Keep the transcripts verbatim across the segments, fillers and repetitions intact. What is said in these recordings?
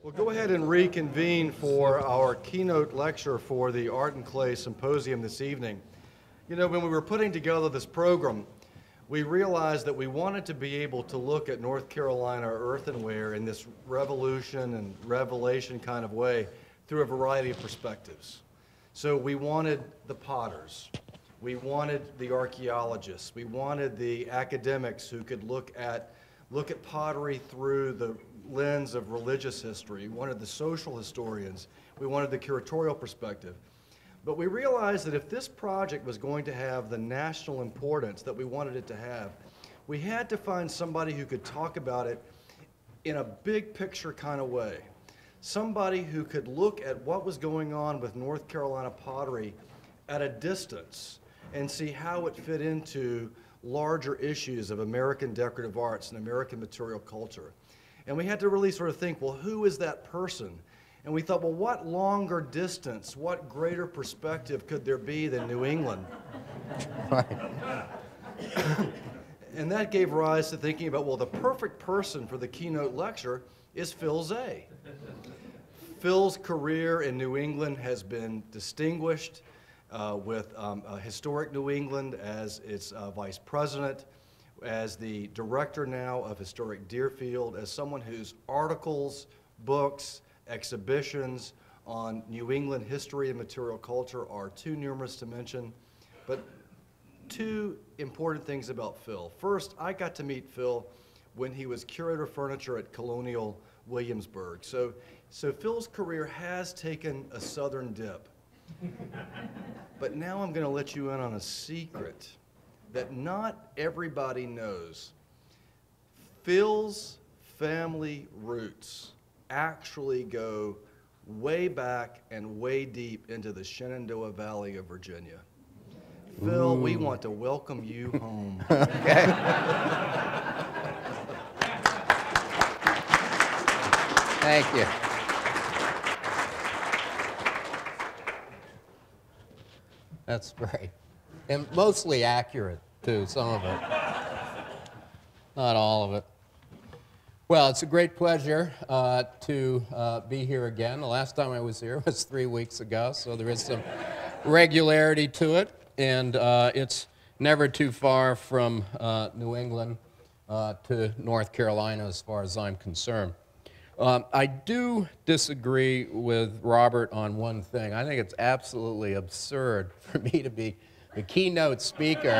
We'll go ahead and reconvene for our keynote lecture for the Art and Clay Symposium this evening. You know, when we were putting together this program, we realized that we wanted to be able to look at North Carolina earthenware in this revolution and revelation kind of way through a variety of perspectives. So we wanted the potters, we wanted the archaeologists, we wanted the academics who could look at, look at pottery through the lens of religious history, we wanted the social historians, we wanted the curatorial perspective. But we realized that if this project was going to have the national importance that we wanted it to have, we had to find somebody who could talk about it in a big picture kind of way. Somebody who could look at what was going on with North Carolina pottery at a distance and see how it fit into larger issues of American decorative arts and American material culture. And we had to really sort of think, well, who is that person? And we thought, well, what longer distance, what greater perspective could there be than New England? And that gave rise to thinking about, well, the perfect person for the keynote lecture is Phil Zeh. Phil's career in New England has been distinguished uh, with um, uh, Historic New England as its uh, vice president, as the director now of Historic Deerfield, as someone whose articles, books, exhibitions on New England history and material culture are too numerous to mention. But two important things about Phil. First, I got to meet Phil when he was curator of furniture at Colonial Williamsburg. So, so Phil's career has taken a southern dip. But now I'm going to let you in on a secret that not everybody knows. Phil's family roots actually go way back and way deep into the Shenandoah Valley of Virginia. Ooh. Phil, we want to welcome you home. Okay. Thank you. That's great. And mostly accurate, too, some of it. Not all of it. Well, it's a great pleasure uh, to uh, be here again. The last time I was here was three weeks ago, so there is some regularity to it. And uh, it's never too far from uh, New England uh, to North Carolina as far as I'm concerned. Um, I do disagree with Robert on one thing. I think it's absolutely absurd for me to be the keynote speaker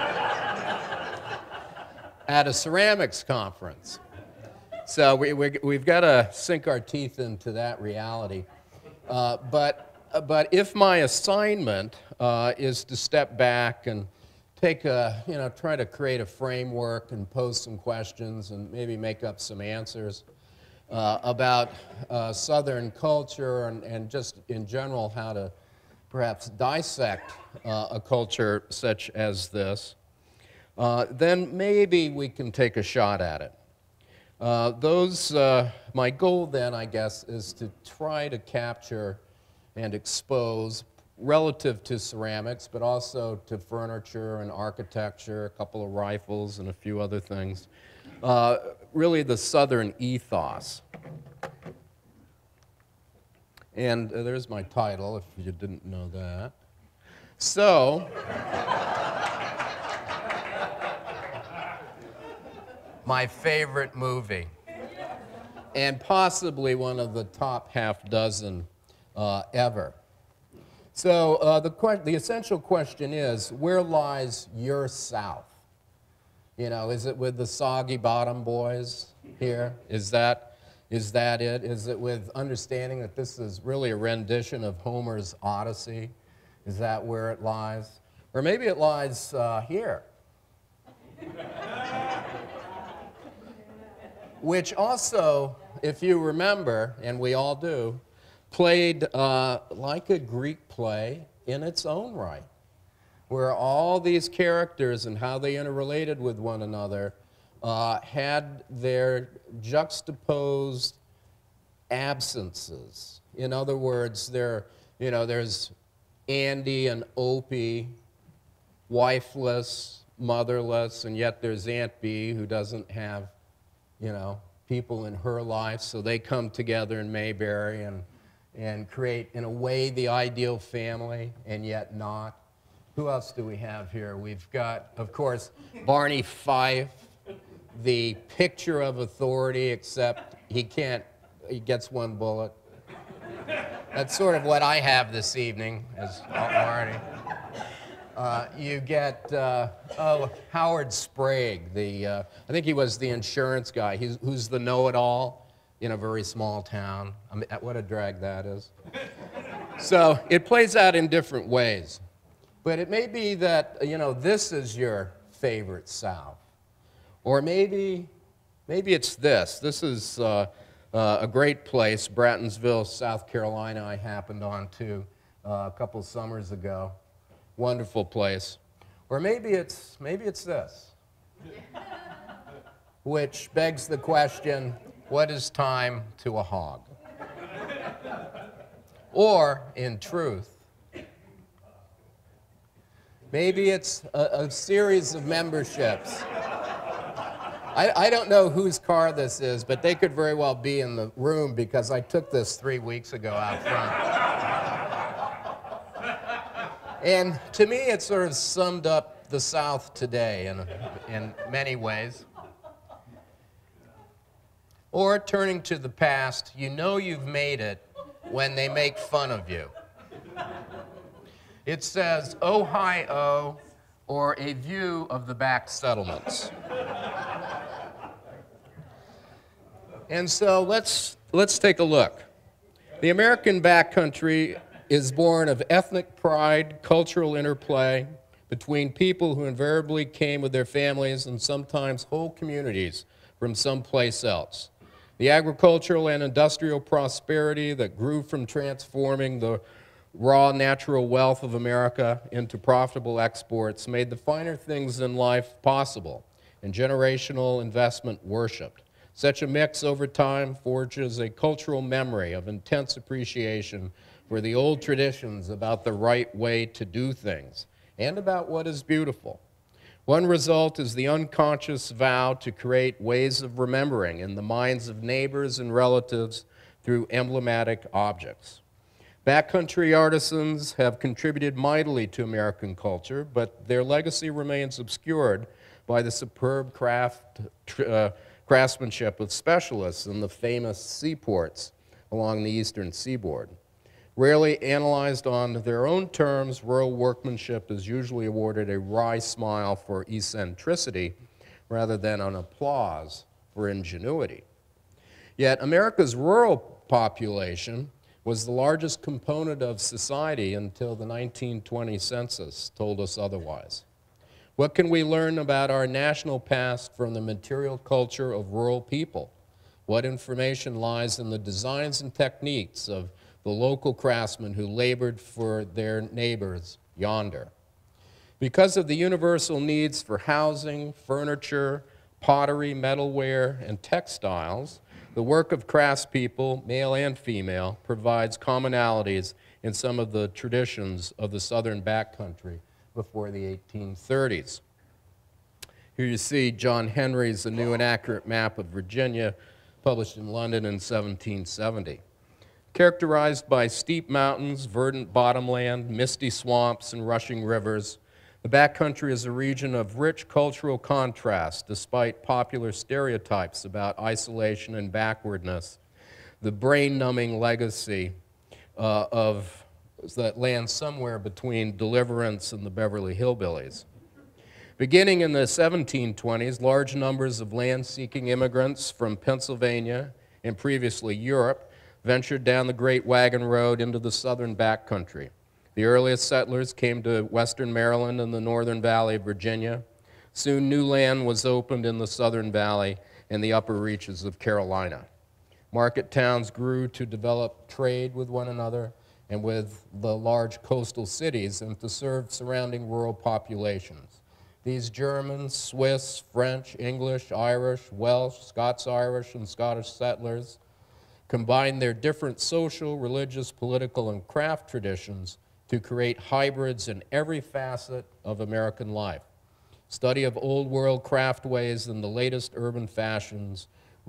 at a ceramics conference. So we, we, we've got to sink our teeth into that reality. Uh, but, uh, but if my assignment uh, is to step back and take a, you know, try to create a framework and pose some questions and maybe make up some answers uh, about uh, Southern culture and, and just in general how to perhaps dissect uh, a culture such as this, uh, then maybe we can take a shot at it. Uh, those, uh, my goal then, I guess, is to try to capture and expose, relative to ceramics, but also to furniture and architecture, a couple of rifles and a few other things, uh, really the Southern ethos. And uh, there's my title, if you didn't know that. So, my favorite movie, and possibly one of the top half dozen uh, ever. So uh, the, the essential question is, where lies your South? You know, is it with the Soggy Bottom Boys here? Is that, is that it? Is it with understanding that this is really a rendition of Homer's Odyssey? Is that where it lies? Or maybe it lies uh, here. Which also, if you remember, and we all do, played uh, like a Greek play in its own right, where all these characters and how they interrelated with one another uh, had their juxtaposed absences. In other words, there, you know, there's Andy and Opie, wifeless, motherless, and yet there's Aunt Bee who doesn't have, you know, people in her life, so they come together in Mayberry and, and create, in a way, the ideal family, and yet not. Who else do we have here? We've got, of course, Barney Fife, the picture of authority, except he can't, he gets one bullet. That's sort of what I have this evening, as Marty. Uh, you get, uh, oh, Howard Sprague, the, uh, I think he was the insurance guy, He's, who's the know-it-all in a very small town. I mean, what a drag that is. So it plays out in different ways. But it may be that, you know, this is your favorite South. Or maybe, maybe it's this. This is uh, uh, a great place, Brattonsville, South Carolina, I happened on to uh, a couple summers ago. Wonderful place. Or maybe it's, maybe it's this, which begs the question, what is time to a hog? Or, in truth, maybe it's a, a series of memberships. I, I don't know whose car this is, but they could very well be in the room because I took this three weeks ago out front. And to me, it sort of summed up the South today in, in many ways. Or turning to the past, you know you've made it when they make fun of you. It says, Ohio, or a view of the back settlements. And so let's, let's take a look. The American backcountry is born of ethnic pride, cultural interplay between people who invariably came with their families and sometimes whole communities from someplace else. The agricultural and industrial prosperity that grew from transforming the raw natural wealth of America into profitable exports made the finer things in life possible, and generational investment worshipped. Such a mix over time forges a cultural memory of intense appreciation for the old traditions about the right way to do things and about what is beautiful. One result is the unconscious vow to create ways of remembering in the minds of neighbors and relatives through emblematic objects. Backcountry artisans have contributed mightily to American culture, but their legacy remains obscured by the superb craft, uh, craftsmanship of specialists in the famous seaports along the eastern seaboard. Rarely analyzed on their own terms, rural workmanship is usually awarded a wry smile for eccentricity rather than an applause for ingenuity. Yet America's rural population was the largest component of society until the nineteen twenty census told us otherwise. What can we learn about our national past from the material culture of rural people? What information lies in the designs and techniques of the local craftsmen who labored for their neighbors yonder? Because of the universal needs for housing, furniture, pottery, metalware, and textiles, the work of craftspeople, male and female, provides commonalities in some of the traditions of the southern backcountry before the eighteen thirties. Here you see John Henry's A New and Accurate Map of Virginia, published in London in seventeen seventy. Characterized by steep mountains, verdant bottomland, misty swamps, and rushing rivers, the backcountry is a region of rich cultural contrast despite popular stereotypes about isolation and backwardness, the brain-numbing legacy uh, of that lands somewhere between Deliverance and the Beverly Hillbillies. Beginning in the seventeen twenties, large numbers of land-seeking immigrants from Pennsylvania and previously Europe ventured down the Great Wagon Road into the southern backcountry. The earliest settlers came to western Maryland and the northern valley of Virginia. Soon new land was opened in the southern valley and the upper reaches of Carolina. Market towns grew to develop trade with one another and with the large coastal cities and to serve surrounding rural populations. These Germans, Swiss, French, English, Irish, Welsh, Scots-Irish, and Scottish settlers combined their different social, religious, political, and craft traditions to create hybrids in every facet of American life. Study of old world craft ways and the latest urban fashions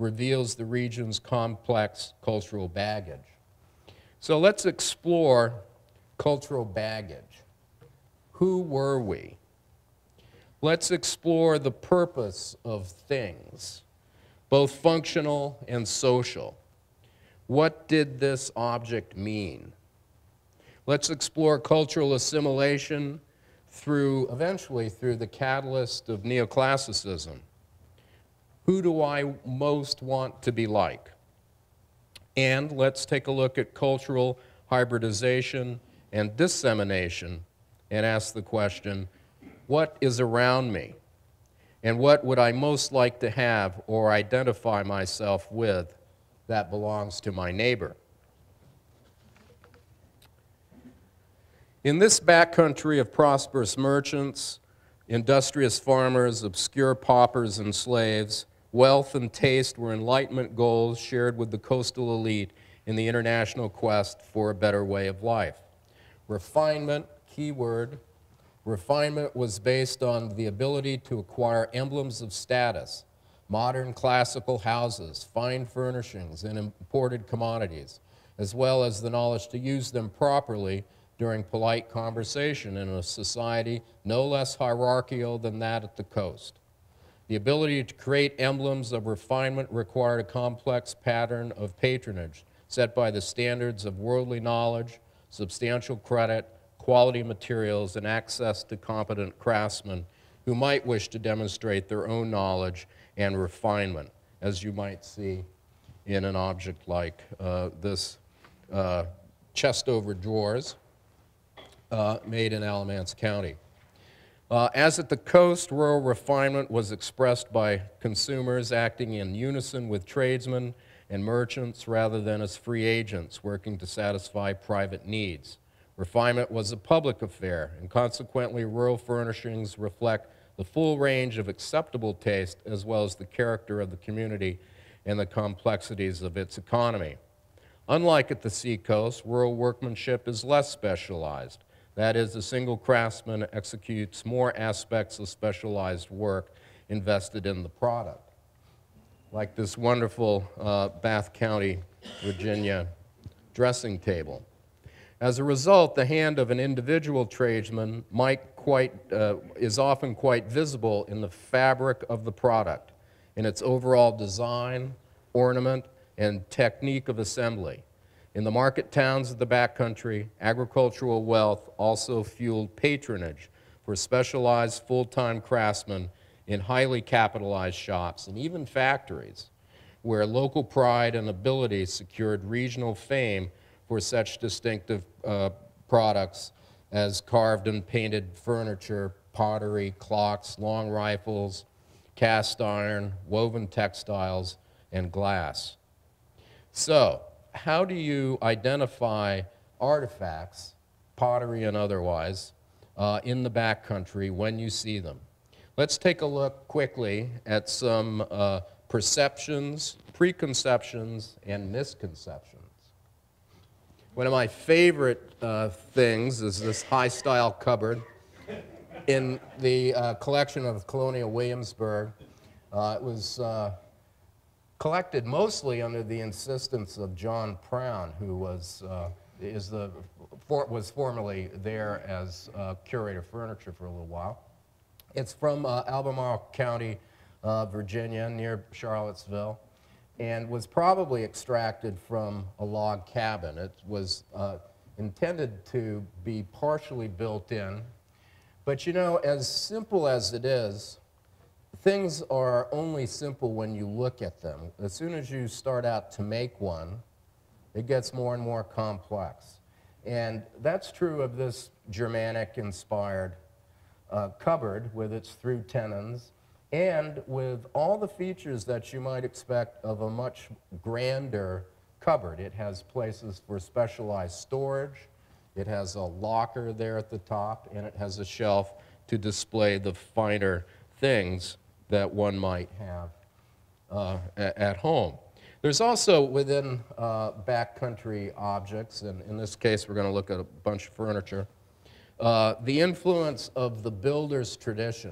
reveals the region's complex cultural baggage. So let's explore cultural baggage. Who were we? Let's explore the purpose of things, both functional and social. What did this object mean? Let's explore cultural assimilation through, eventually, through the catalyst of neoclassicism. Who do I most want to be like? And let's take a look at cultural hybridization and dissemination and ask the question, what is around me? And what would I most like to have or identify myself with that belongs to my neighbor? In this backcountry of prosperous merchants, industrious farmers, obscure paupers and slaves, wealth and taste were Enlightenment goals shared with the coastal elite in the international quest for a better way of life. Refinement, key word, refinement was based on the ability to acquire emblems of status, modern classical houses, fine furnishings, and imported commodities, as well as the knowledge to use them properly during polite conversation in a society no less hierarchical than that at the coast. The ability to create emblems of refinement required a complex pattern of patronage set by the standards of worldly knowledge, substantial credit, quality materials, and access to competent craftsmen who might wish to demonstrate their own knowledge and refinement, as you might see in an object like uh, this uh, chest over drawers uh, made in Alamance County. Uh, as at the coast, rural refinement was expressed by consumers acting in unison with tradesmen and merchants rather than as free agents working to satisfy private needs. Refinement was a public affair, and consequently rural furnishings reflect the full range of acceptable taste as well as the character of the community and the complexities of its economy. Unlike at the seacoast, rural workmanship is less specialized. That is, a single craftsman executes more aspects of specialized work invested in the product, like this wonderful uh, Bath County, Virginia dressing table. As a result, the hand of an individual tradesman might quite, uh, is often quite visible in the fabric of the product, in its overall design, ornament, and technique of assembly. In the market towns of the backcountry, agricultural wealth also fueled patronage for specialized full-time craftsmen in highly capitalized shops and even factories, where local pride and ability secured regional fame for such distinctive uh, products as carved and painted furniture, pottery, clocks, long rifles, cast iron, woven textiles, and glass. So, how do you identify artifacts, pottery and otherwise, uh, in the backcountry when you see them? Let's take a look quickly at some uh, perceptions, preconceptions, and misconceptions. One of my favorite uh, things is this high-style cupboard in the uh, collection of Colonial Williamsburg. Uh, it was uh, collected mostly under the insistence of John Prown, who was, uh, is the, for, was formerly there as uh, curator of furniture for a little while. It's from uh, Albemarle County, uh, Virginia, near Charlottesville, and was probably extracted from a log cabin. It was uh, intended to be partially built in, but you know, as simple as it is, things are only simple when you look at them. As soon as you start out to make one, it gets more and more complex. And that's true of this Germanic-inspired uh, cupboard with its through tenons and with all the features that you might expect of a much grander cupboard. It has places for specialized storage, it has a locker there at the top, and it has a shelf to display the finer things that one might have uh, at home. There's also within uh, backcountry objects, and in this case we're going to look at a bunch of furniture, uh, the influence of the builder's tradition.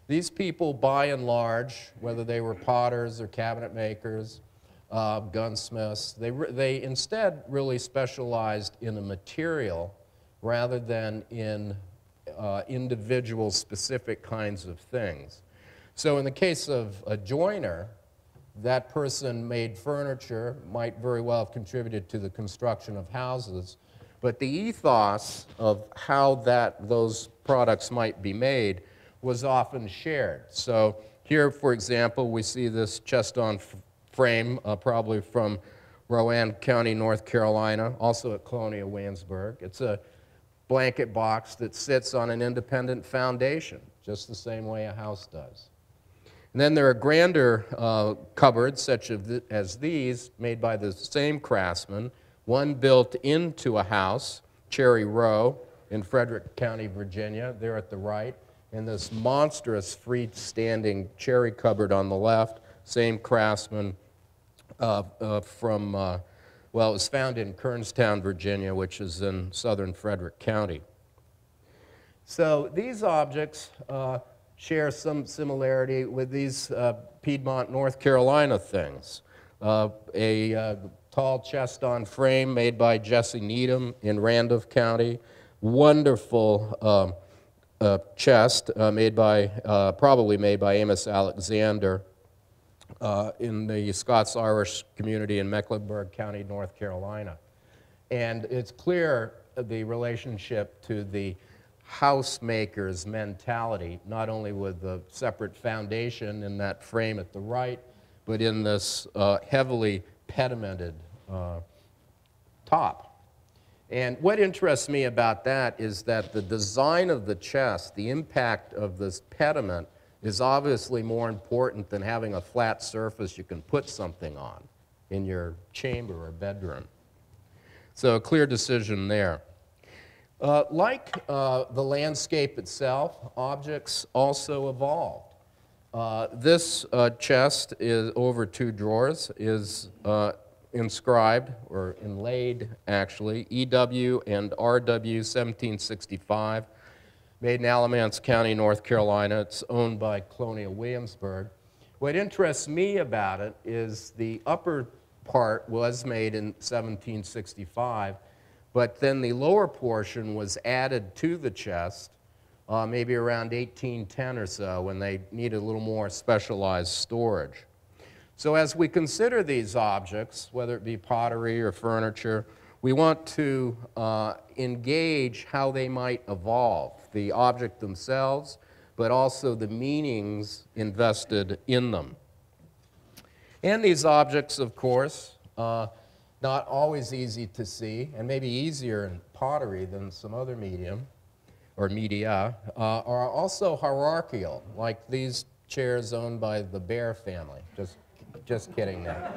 These people, by and large, whether they were potters or cabinet makers, uh, gunsmiths, they, they instead really specialized in a material rather than in uh, individual specific kinds of things. So in the case of a joiner, that person made furniture, might very well have contributed to the construction of houses, but the ethos of how that, those products might be made was often shared. So here, for example, we see this chest-on frame, uh, probably from Rowan County, North Carolina, also at Colonial Williamsburg. It's a blanket box that sits on an independent foundation, just the same way a house does. And then there are grander uh, cupboards, such as these, made by the same craftsman, one built into a house, Cherry Row, in Frederick County, Virginia, there at the right, and this monstrous freestanding cherry cupboard on the left, same craftsman uh, uh, from, uh, well, it was found in Kernstown, Virginia, which is in southern Frederick County. So these objects uh, share some similarity with these uh, Piedmont, North Carolina things. Uh, a uh, tall chest-on frame made by Jesse Needham in Randolph County. Wonderful um, uh, chest uh, made by, uh, probably made by Amos Alexander uh, in the Scots-Irish community in Mecklenburg County, North Carolina. And it's clear the relationship to the housemaker's mentality, not only with the separate foundation in that frame at the right, but in this uh, heavily pedimented uh, top. And what interests me about that is that the design of the chest, the impact of this pediment, is obviously more important than having a flat surface you can put something on in your chamber or bedroom. So a clear decision there. Uh, like uh, the landscape itself, objects also evolved. Uh, this uh, chest is over two drawers, is uh, inscribed, or inlaid actually, E W and R W seventeen sixty-five, made in Alamance County, North Carolina. It's owned by Colonial Williamsburg. What interests me about it is the upper part was made in seventeen sixty-five, but then the lower portion was added to the chest uh, maybe around eighteen ten or so, when they needed a little more specialized storage. So as we consider these objects, whether it be pottery or furniture, we want to uh, engage how they might evolve, the object themselves, but also the meanings invested in them. And these objects, of course, uh, not always easy to see, and maybe easier in pottery than some other medium, or media, uh, are also hierarchical, like these chairs owned by the Bear family. Just, just kidding now.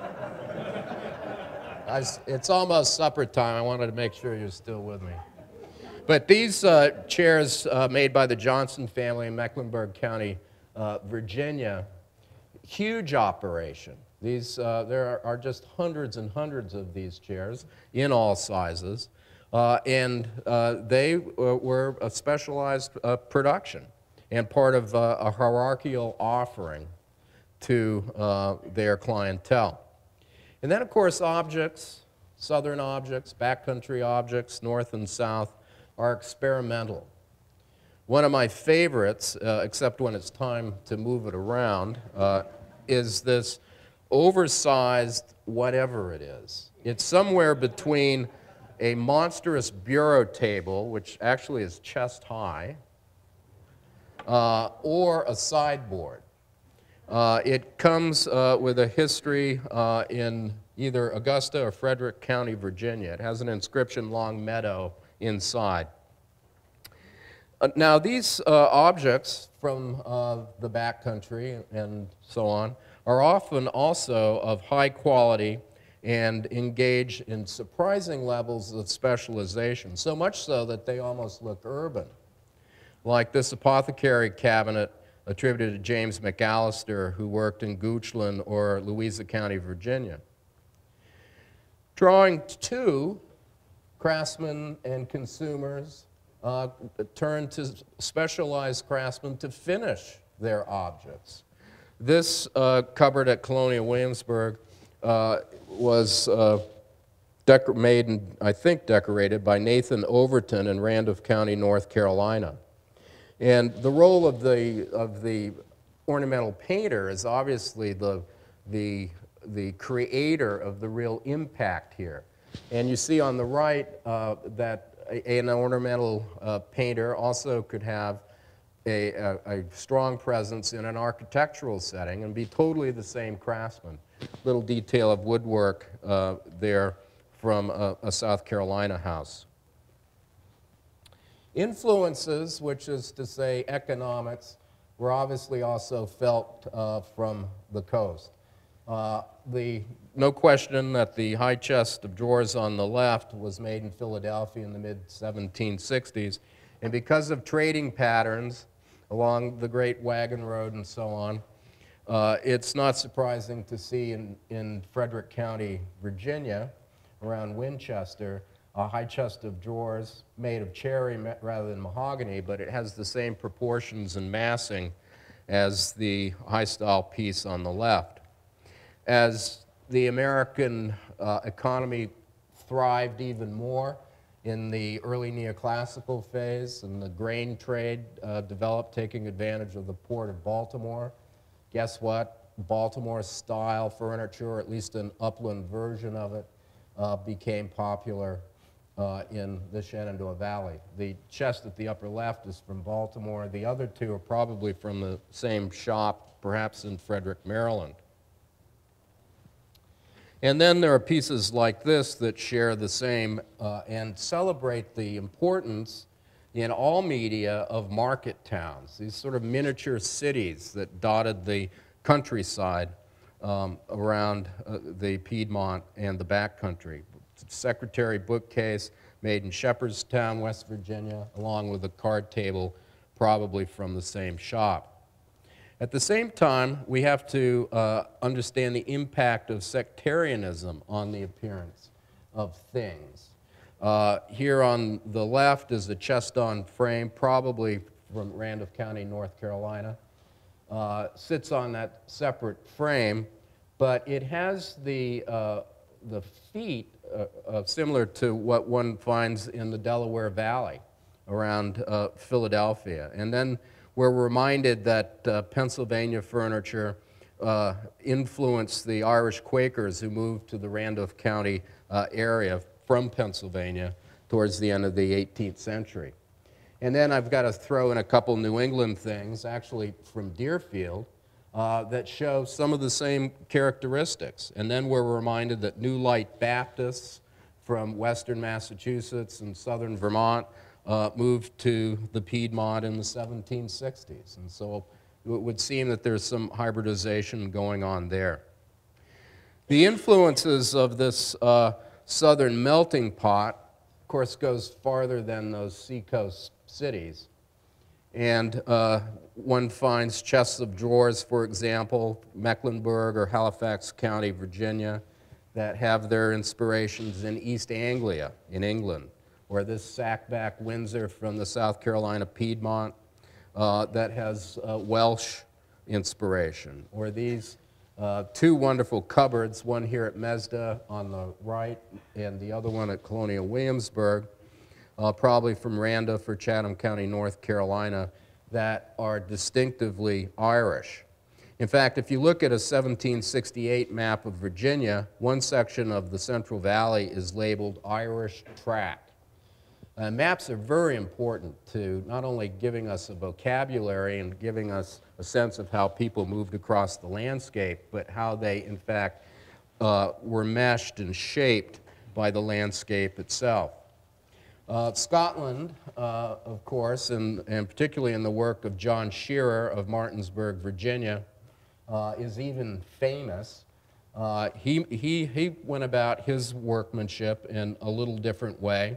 I was, it's almost supper time. I wanted to make sure you're still with me. But these uh, chairs uh, made by the Johnson family in Mecklenburg County, uh, Virginia, huge operation. These, uh, there are, are just hundreds and hundreds of these chairs in all sizes, uh, and uh, they were a specialized uh, production and part of uh, a hierarchical offering to uh, their clientele. And then, of course, objects, southern objects, backcountry objects, north and south, are experimental. One of my favorites, uh, except when it's time to move it around, uh, is this oversized whatever it is. It's somewhere between a monstrous bureau table, which actually is chest high, uh, or a sideboard. Uh, it comes uh, with a history uh, in either Augusta or Frederick County, Virginia. It has an inscription, Long Meadow, inside. Uh, now, these uh, objects from uh, the backcountry and so on are often also of high quality and engage in surprising levels of specialization, so much so that they almost look urban. Like this apothecary cabinet attributed to James McAllister, who worked in Goochland or Louisa County, Virginia. Drawing two, craftsmen and consumers uh, turn to specialized craftsmen to finish their objects. This uh, cupboard at Colonial Williamsburg uh, was uh, made and, I think, decorated by Nathan Overton in Randolph County, North Carolina. And the role of the, of the ornamental painter is obviously the, the, the creator of the real impact here. And you see on the right uh, that a, an ornamental uh, painter also could have a, a, a strong presence in an architectural setting and be totally the same craftsman. Little detail of woodwork uh, there from a, a South Carolina house. Influences, which is to say economics, were obviously also felt uh, from the coast. Uh, the, no question that the high chest of drawers on the left was made in Philadelphia in the mid seventeen sixties, and because of trading patterns along the Great Wagon Road and so on, uh, it's not surprising to see in, in Frederick County, Virginia, around Winchester, a high chest of drawers made of cherry rather than mahogany, but it has the same proportions and massing as the high-style piece on the left. As the American uh, economy thrived even more in the early neoclassical phase, and the grain trade uh, developed, taking advantage of the port of Baltimore, guess what? Baltimore-style furniture, or at least an upland version of it, uh, became popular Uh, in the Shenandoah Valley. The chest at the upper left is from Baltimore. The other two are probably from the same shop, perhaps in Frederick, Maryland. And then there are pieces like this that share the same uh, and celebrate the importance in all media of market towns, these sort of miniature cities that dotted the countryside um, around uh, the Piedmont and the backcountry. Secretary bookcase made in Shepherdstown, West Virginia, along with a card table probably from the same shop. At the same time, we have to uh, understand the impact of sectarianism on the appearance of things. Uh, here on the left is a chest-on frame, probably from Randolph County, North Carolina. Uh, sits on that separate frame, but it has the, uh, the feet Uh, uh, similar to what one finds in the Delaware Valley around uh, Philadelphia. And then we're reminded that uh, Pennsylvania furniture uh, influenced the Irish Quakers who moved to the Randolph County uh, area from Pennsylvania towards the end of the eighteenth century. And then I've got to throw in a couple New England things, actually from Deerfield, Uh, that show some of the same characteristics. And then we're reminded that New Light Baptists from western Massachusetts and southern Vermont uh, moved to the Piedmont in the seventeen sixties. And so it would seem that there's some hybridization going on there. The influences of this uh, southern melting pot, of course, goes farther than those seacoast cities. And uh, one finds chests of drawers, for example, Mecklenburg or Halifax County, Virginia, that have their inspirations in East Anglia in England, or this sackback Windsor from the South Carolina Piedmont uh, that has uh, Welsh inspiration, or these uh, two wonderful cupboards, one here at Mesda on the right and the other one at Colonial Williamsburg, Uh, probably from Randolph or Chatham County, North Carolina, that are distinctively Irish. In fact, if you look at a seventeen sixty-eight map of Virginia, one section of the Central Valley is labeled Irish Tract. Uh, maps are very important to not only giving us a vocabulary and giving us a sense of how people moved across the landscape, but how they, in fact, uh, were meshed and shaped by the landscape itself. Uh, Scotland, uh, of course, and, and particularly in the work of John Shearer of Martinsburg, Virginia, uh, is even famous. Uh, he, he, he went about his workmanship in a little different way.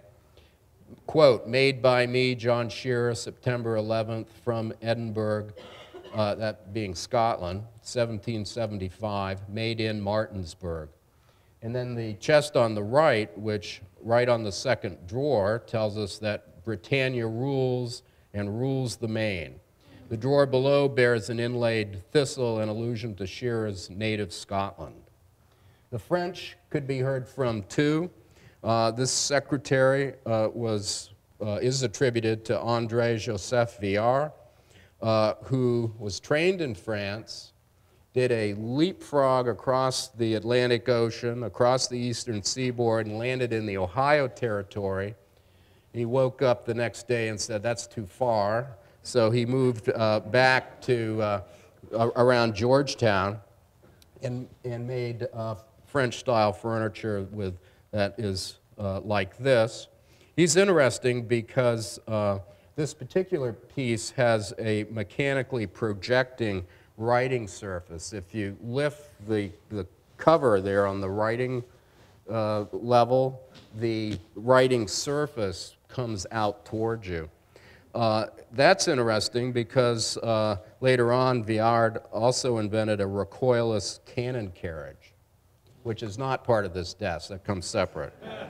Quote, made by me, John Shearer, September eleventh, from Edinburgh, uh, that being Scotland, seventeen seventy-five, made in Martinsburg. And then the chest on the right, which right on the second drawer tells us that Britannia rules and rules the main. The drawer below bears an inlaid thistle in allusion to Shearer's native Scotland. The French could be heard from too. Uh, this secretary uh, was, uh, is attributed to André Joseph Viard, uh, who was trained in France, did a leapfrog across the Atlantic Ocean, across the eastern seaboard, and landed in the Ohio Territory. He woke up the next day and said, that's too far. So he moved uh, back to uh, around Georgetown and, and made uh, French-style furniture with, that is uh, like this. He's interesting because uh, this particular piece has a mechanically projecting writing surface. If you lift the, the cover there on the writing uh, level, the writing surface comes out towards you. Uh, that's interesting because uh, later on, Viard also invented a recoilless cannon carriage, which is not part of this desk. That comes separate.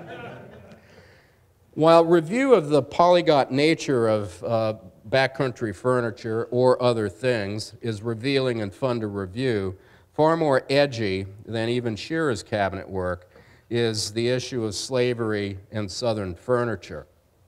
While review of the polyglot nature of uh, backcountry furniture or other things is revealing and fun to review, far more edgy than even Shearer's cabinet work is the issue of slavery and Southern furniture.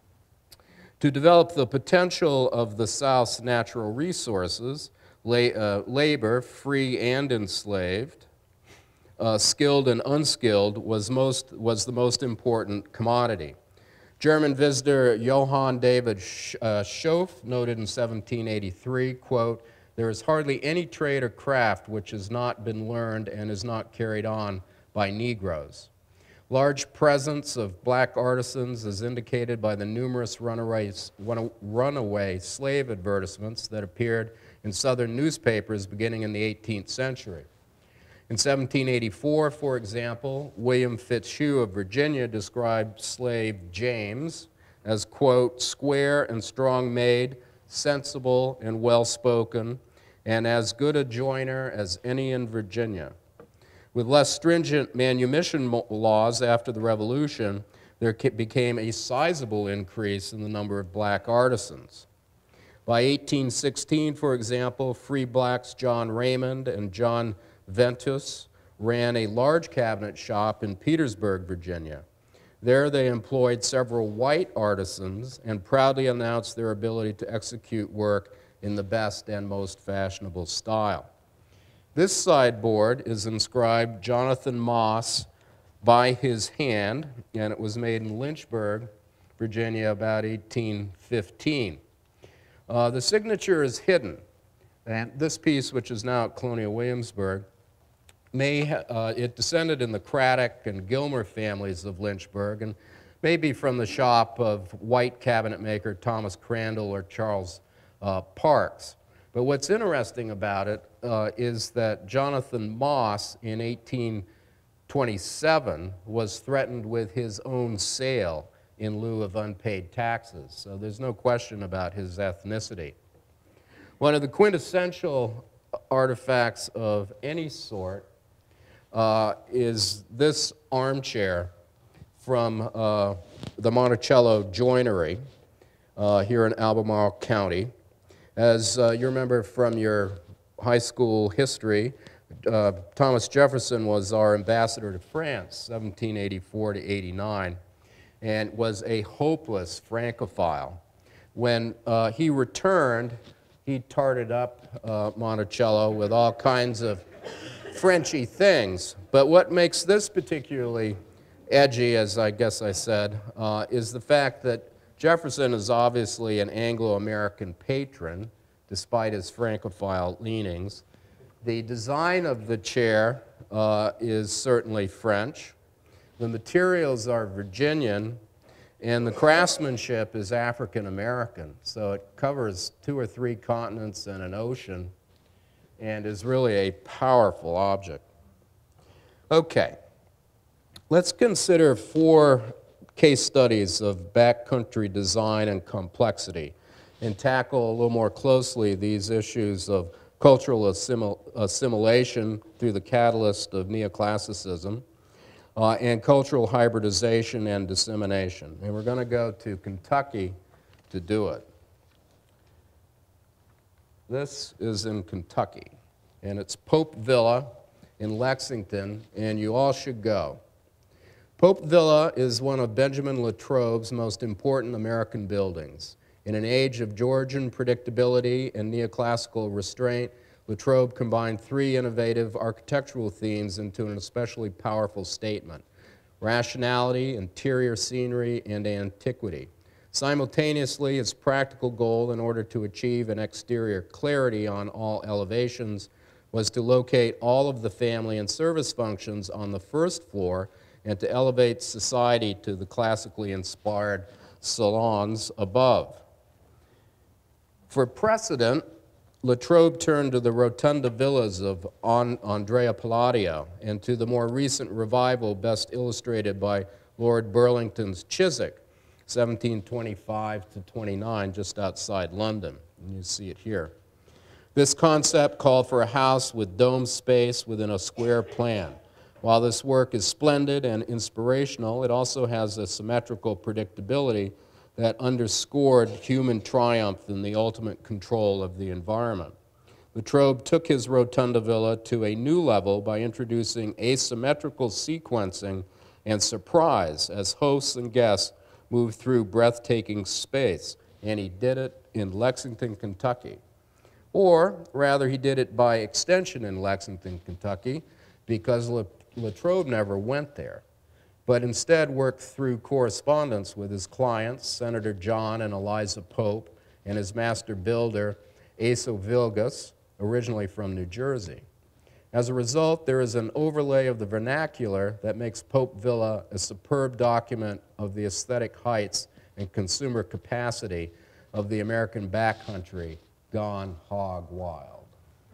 To develop the potential of the South's natural resources, la uh, labor, free and enslaved, uh, skilled and unskilled, was, most, was the most important commodity. German visitor Johann David Sch uh, Schoff noted in seventeen eighty-three, quote, "There is hardly any trade or craft which has not been learned and is not carried on by Negroes. Large presence of black artisans is indicated by the numerous runaway, runaway slave advertisements that appeared in Southern newspapers beginning in the eighteenth century. In seventeen eighty-four, for example, William Fitzhugh of Virginia described slave James as, quote, "square and strong-made, sensible and well-spoken, and as good a joiner as any in Virginia." With less stringent manumission laws after the Revolution, there became a sizable increase in the number of black artisans. By eighteen sixteen, for example, free blacks John Raymond and John Ventus ran a large cabinet shop in Petersburg, Virginia. There they employed several white artisans and proudly announced their ability to execute work in the best and most fashionable style. This sideboard is inscribed Jonathan Moss by his hand, and it was made in Lynchburg, Virginia, about eighteen fifteen. Uh, the signature is hidden, and this piece, which is now at Colonial Williamsburg, may uh, it descended in the Craddock and Gilmer families of Lynchburg, and maybe from the shop of white cabinet maker Thomas Crandall or Charles uh, Parks. But what's interesting about it uh, is that Jonathan Moss in eighteen twenty-seven was threatened with his own sale in lieu of unpaid taxes. So there's no question about his ethnicity. One of the quintessential artifacts of any sort uh, is this armchair from uh, the Monticello Joinery uh, here in Albemarle County. As uh, you remember from your high school history, uh, Thomas Jefferson was our ambassador to France, seventeen eighty-four to eighty-nine, and was a hopeless Francophile. When uh, he returned, he tarted up uh, Monticello with all kinds of Frenchy things. But what makes this particularly edgy, as I guess I said, uh, is the fact that Jefferson is obviously an Anglo-American patron, despite his Francophile leanings. The design of the chair uh, is certainly French. The materials are Virginian, and the craftsmanship is African-American. So it covers two or three continents and an ocean, and is really a powerful object. Okay, let's consider four case studies of backcountry design and complexity, and tackle a little more closely these issues of cultural assimil assimilation through the catalyst of neoclassicism, uh, and cultural hybridization and dissemination. And we're going to go to Kentucky to do it. This is in Kentucky, and it's Pope Villa in Lexington, and you all should go. Pope Villa is one of Benjamin Latrobe's most important American buildings. In an age of Georgian predictability and neoclassical restraint, Latrobe combined three innovative architectural themes into an especially powerful statement: rationality, interior scenery, and antiquity. Simultaneously, its practical goal, in order to achieve an exterior clarity on all elevations, was to locate all of the family and service functions on the first floor and to elevate society to the classically inspired salons above. For precedent, Latrobe turned to the rotunda villas of Andrea Palladio and to the more recent revival best illustrated by Lord Burlington's Chiswick, seventeen twenty-five to twenty-nine, just outside London. And you see it here. This concept called for a house with dome space within a square plan. While this work is splendid and inspirational, it also has a symmetrical predictability that underscored human triumph in the ultimate control of the environment. Latrobe took his rotunda villa to a new level by introducing asymmetrical sequencing and surprise as hosts and guests moved through breathtaking space, and he did it in Lexington, Kentucky. Or, rather, he did it by extension in Lexington, Kentucky, because Latrobe never went there, but instead worked through correspondence with his clients, Senator John and Eliza Pope, and his master builder, Asa Vilgas, originally from New Jersey. As a result, there is an overlay of the vernacular that makes Pope Villa a superb document of the aesthetic heights and consumer capacity of the American backcountry gone hog wild.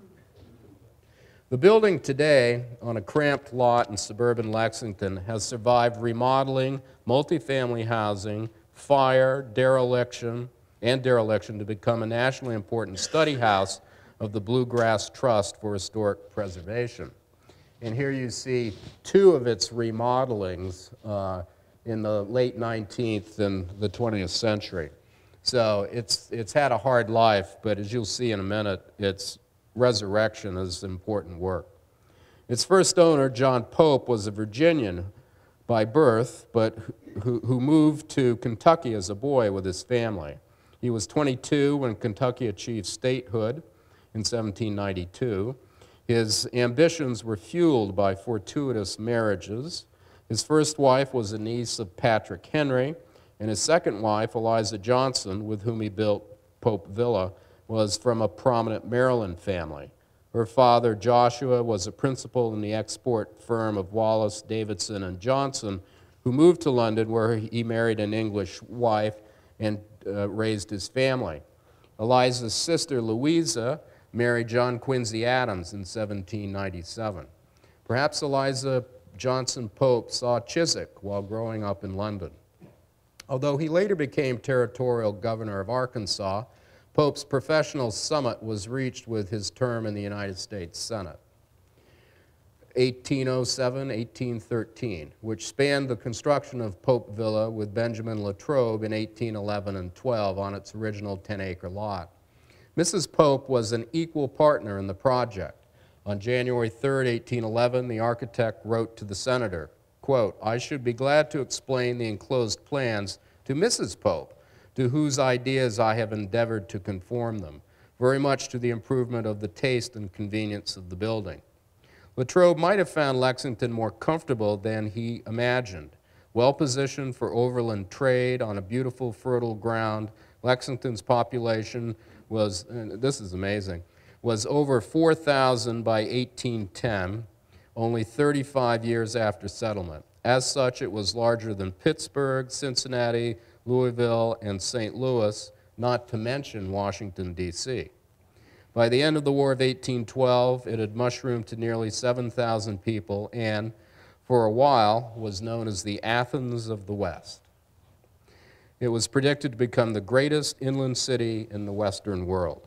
The building today, on a cramped lot in suburban Lexington, has survived remodeling, multifamily housing, fire, dereliction, and dereliction to become a nationally important study house of the Bluegrass Trust for Historic Preservation. And here you see two of its remodelings uh, in the late nineteenth and the twentieth century. So it's, it's had a hard life, but as you'll see in a minute, its resurrection is important work. Its first owner, John Pope, was a Virginian by birth, but who, who moved to Kentucky as a boy with his family. He was twenty-two when Kentucky achieved statehood in seventeen ninety-two. His ambitions were fueled by fortuitous marriages. His first wife was a niece of Patrick Henry, and his second wife, Eliza Johnson, with whom he built Pope Villa, was from a prominent Maryland family. Her father, Joshua, was a principal in the export firm of Wallace, Davidson, and Johnson, who moved to London, where he married an English wife and uh, raised his family. Eliza's sister, Louisa, married John Quincy Adams in seventeen ninety-seven. Perhaps Eliza Johnson Pope saw Chiswick while growing up in London. Although he later became territorial governor of Arkansas, Pope's professional summit was reached with his term in the United States Senate, eighteen oh seven to eighteen thirteen, which spanned the construction of Pope Villa with Benjamin Latrobe in eighteen eleven and twelve on its original ten acre lot. Missus Pope was an equal partner in the project. On January third, eighteen eleven, the architect wrote to the senator, quote, "I should be glad to explain the enclosed plans to Missus Pope, to whose ideas I have endeavored to conform them, very much to the improvement of the taste and convenience of the building." Latrobe might have found Lexington more comfortable than he imagined. Well positioned for overland trade on a beautiful fertile ground, Lexington's population was, and this is amazing, was over four thousand by eighteen ten, only thirty-five years after settlement. As such, it was larger than Pittsburgh, Cincinnati, Louisville, and Saint Louis, not to mention Washington, D C By the end of the War of eighteen twelve, it had mushroomed to nearly seven thousand people and, for a while, was known as the Athens of the West. It was predicted to become the greatest inland city in the Western world.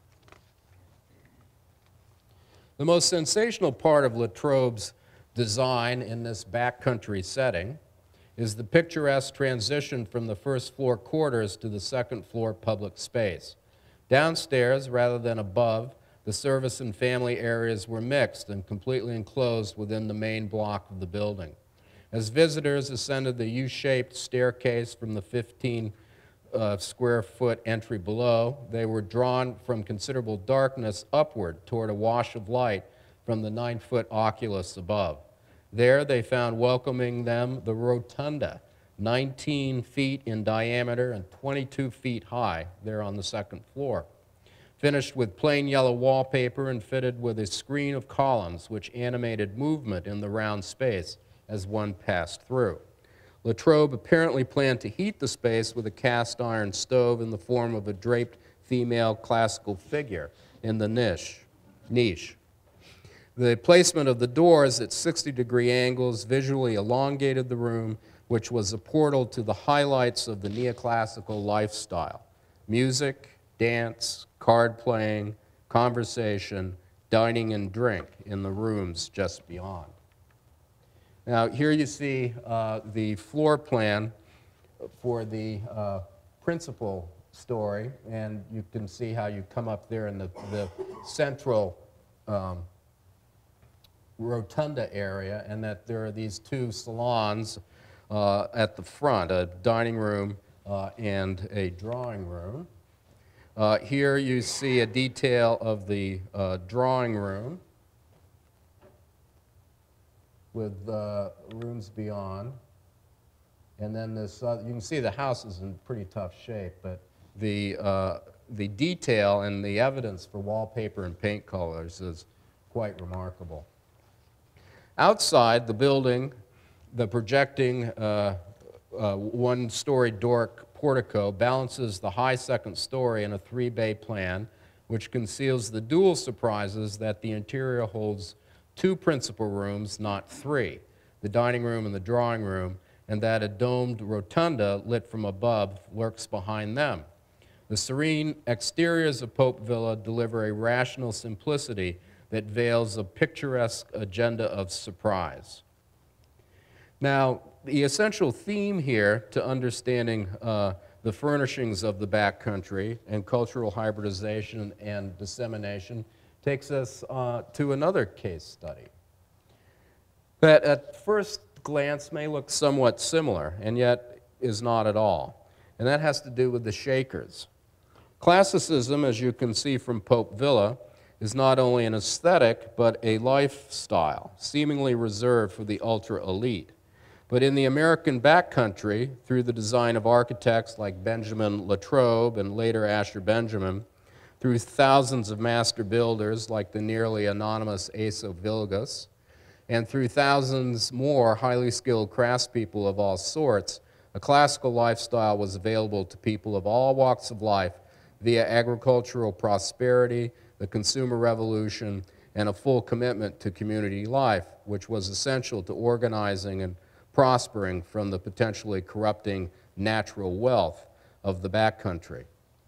The most sensational part of Latrobe's design in this backcountry setting is the picturesque transition from the first floor quarters to the second floor public space. Downstairs, rather than above, the service and family areas were mixed and completely enclosed within the main block of the building. As visitors ascended the U-shaped staircase from the fifteen uh, square foot entry below, they were drawn from considerable darkness upward toward a wash of light from the nine foot oculus above. There they found welcoming them the rotunda, nineteen feet in diameter and twenty-two feet high, there on the second floor, finished with plain yellow wallpaper and fitted with a screen of columns which animated movement in the round space as one passed through. Latrobe apparently planned to heat the space with a cast iron stove in the form of a draped female classical figure in the niche. niche. The placement of the doors at sixty degree angles visually elongated the room, which was a portal to the highlights of the neoclassical lifestyle: music, dance, card playing, conversation, dining and drink in the rooms just beyond. Now, here you see uh, the floor plan for the uh, principal story, and you can see how you come up there in the, the central um, rotunda area, and that there are these two salons uh, at the front, a dining room uh, and a drawing room. Uh, here you see a detail of the uh, drawing room with uh, rooms beyond. And then this, uh, you can see the house is in pretty tough shape, but the, uh, the detail and the evidence for wallpaper and paint colors is quite remarkable. Outside the building, the projecting uh, uh, one-story Doric portico balances the high second story in a three-bay plan, which conceals the dual surprises that the interior holds two principal rooms, not three, the dining room and the drawing room, and that a domed rotunda lit from above lurks behind them. The serene exteriors of Pope Villa deliver a rational simplicity that veils a picturesque agenda of surprise. Now, the essential theme here to understanding uh, the furnishings of the backcountry and cultural hybridization and dissemination takes us uh, to another case study that at first glance may look somewhat similar and yet is not at all. And that has to do with the Shakers. Classicism, as you can see from Pope Villa, is not only an aesthetic but a lifestyle, seemingly reserved for the ultra-elite. But in the American backcountry, through the design of architects like Benjamin Latrobe and later Asher Benjamin, through thousands of master builders like the nearly anonymous Asa Vilgas, and through thousands more highly skilled craftspeople of all sorts, a classical lifestyle was available to people of all walks of life via agricultural prosperity, the consumer revolution, and a full commitment to community life, which was essential to organizing and prospering from the potentially corrupting natural wealth of the backcountry.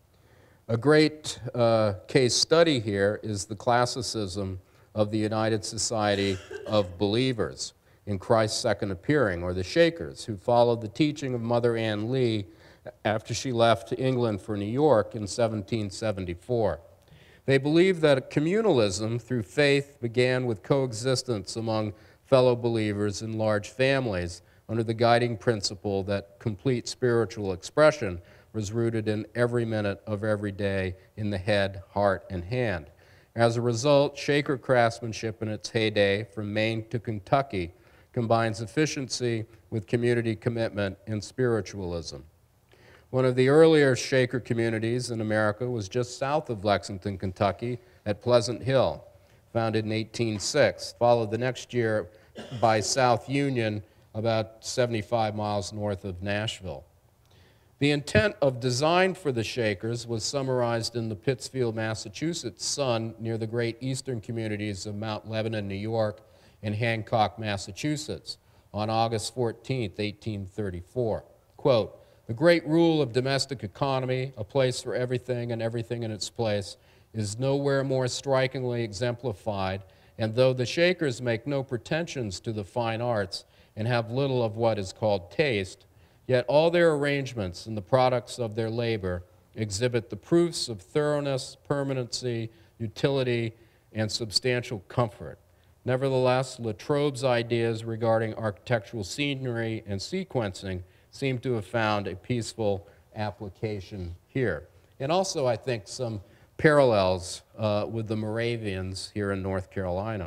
A great uh, case study here is the classicism of the United Society of Believers in Christ's Second Appearing, or the Shakers, who followed the teaching of Mother Ann Lee after she left England for New York in seventeen seventy-four. They believed that communalism through faith began with coexistence among fellow believers in large families under the guiding principle that complete spiritual expression was rooted in every minute of every day in the head, heart, and hand. As a result, Shaker craftsmanship in its heyday from Maine to Kentucky combines efficiency with community commitment and spiritualism. One of the earlier Shaker communities in America was just south of Lexington, Kentucky, at Pleasant Hill, founded in eighteen oh six, followed the next year by South Union, about seventy-five miles north of Nashville. The intent of design for the Shakers was summarized in the Pittsfield, Massachusetts Sun near the great eastern communities of Mount Lebanon, New York, and Hancock, Massachusetts, on August fourteenth, eighteen thirty-four. Quote, "The great rule of domestic economy, a place for everything and everything in its place, is nowhere more strikingly exemplified, and though the Shakers make no pretensions to the fine arts and have little of what is called taste, yet all their arrangements and the products of their labor exhibit the proofs of thoroughness, permanency, utility, and substantial comfort. Nevertheless, Latrobe's ideas regarding architectural scenery and sequencing seem to have found a peaceful application here. And also, I think, some parallels uh, with the Moravians here in North Carolina.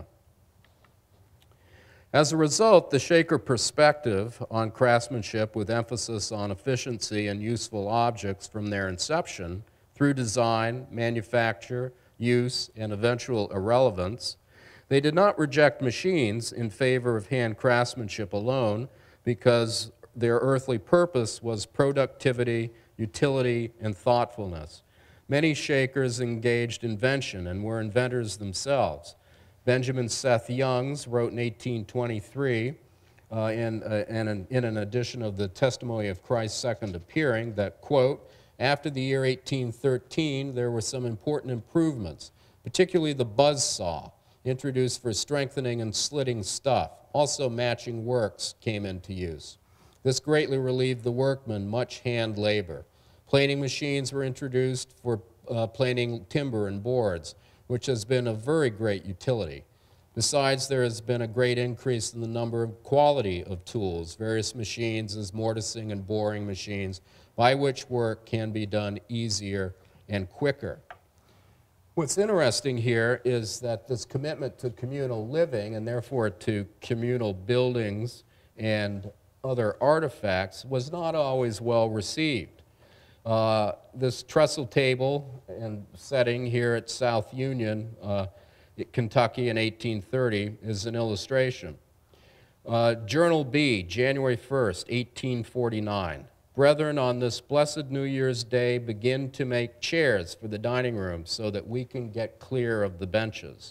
As a result, the Shaker perspective on craftsmanship, with emphasis on efficiency and useful objects from their inception through design, manufacture, use, and eventual irrelevance, they did not reject machines in favor of hand craftsmanship alone because their earthly purpose was productivity, utility, and thoughtfulness. Many Shakers engaged invention and were inventors themselves. Benjamin Seth Youngs wrote in eighteen twenty-three, uh, in, uh, in, an, in an edition of the Testimony of Christ's Second Appearing, that, quote, after the year eighteen thirteen, there were some important improvements, particularly the buzz saw, introduced for strengthening and slitting stuff. Also, matching works came into use. This greatly relieved the workmen much hand labor. Planing machines were introduced for uh, planing timber and boards, which has been of very great utility. Besides, there has been a great increase in the number and quality of tools, various machines as mortising and boring machines, by which work can be done easier and quicker. What's interesting here is that this commitment to communal living, and therefore to communal buildings and other artifacts, was not always well received. Uh, this trestle table and setting here at South Union, uh, Kentucky in eighteen thirty is an illustration. Uh, Journal B, January first, eighteen forty-nine. Brethren, on this blessed New Year's Day, begin to make chairs for the dining room so that we can get clear of the benches.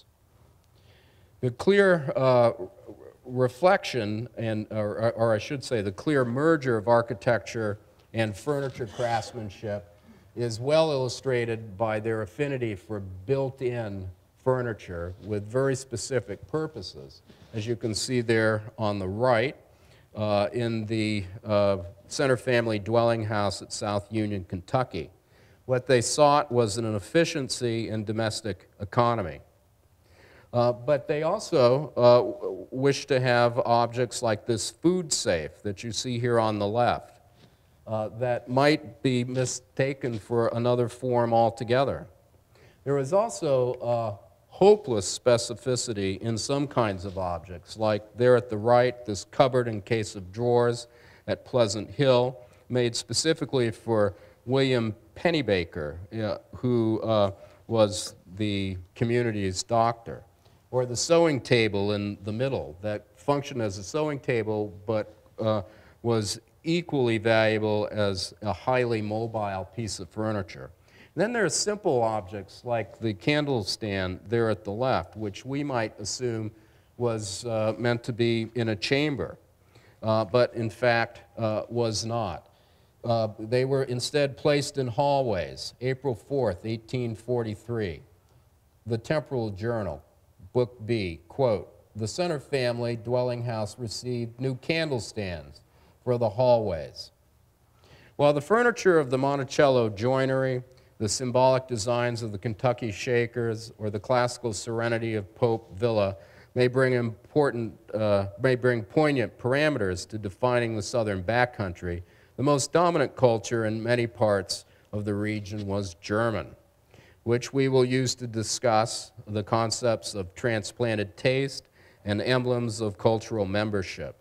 The clear uh, reflection, and, or, or I should say the clear merger of architecture and furniture craftsmanship is well illustrated by their affinity for built-in furniture with very specific purposes. As you can see there on the right, uh, in the uh, Center Family Dwelling House at South Union, Kentucky. What they sought was an efficiency in domestic economy. Uh, but they also uh, wished to have objects like this food safe that you see here on the left. Uh, that might be mistaken for another form altogether. There is also uh, hopeless specificity in some kinds of objects, like there at the right, this cupboard and case of drawers at Pleasant Hill, made specifically for William Pennebaker, uh, who uh, was the community's doctor. Or the sewing table in the middle that functioned as a sewing table but uh, was equally valuable as a highly mobile piece of furniture. And then there are simple objects like the candle stand there at the left, which we might assume was uh, meant to be in a chamber, uh, but in fact uh, was not. Uh, they were instead placed in hallways. April fourth, eighteen forty-three. The Temporal Journal, Book B, quote, the Center Family Dwelling House received new candle stands for the hallways. While the furniture of the Monticello joinery, the symbolic designs of the Kentucky Shakers, or the classical serenity of Pope Villa may bring important, uh, may bring poignant parameters to defining the southern backcountry, the most dominant culture in many parts of the region was German, which we will use to discuss the concepts of transplanted taste and emblems of cultural membership.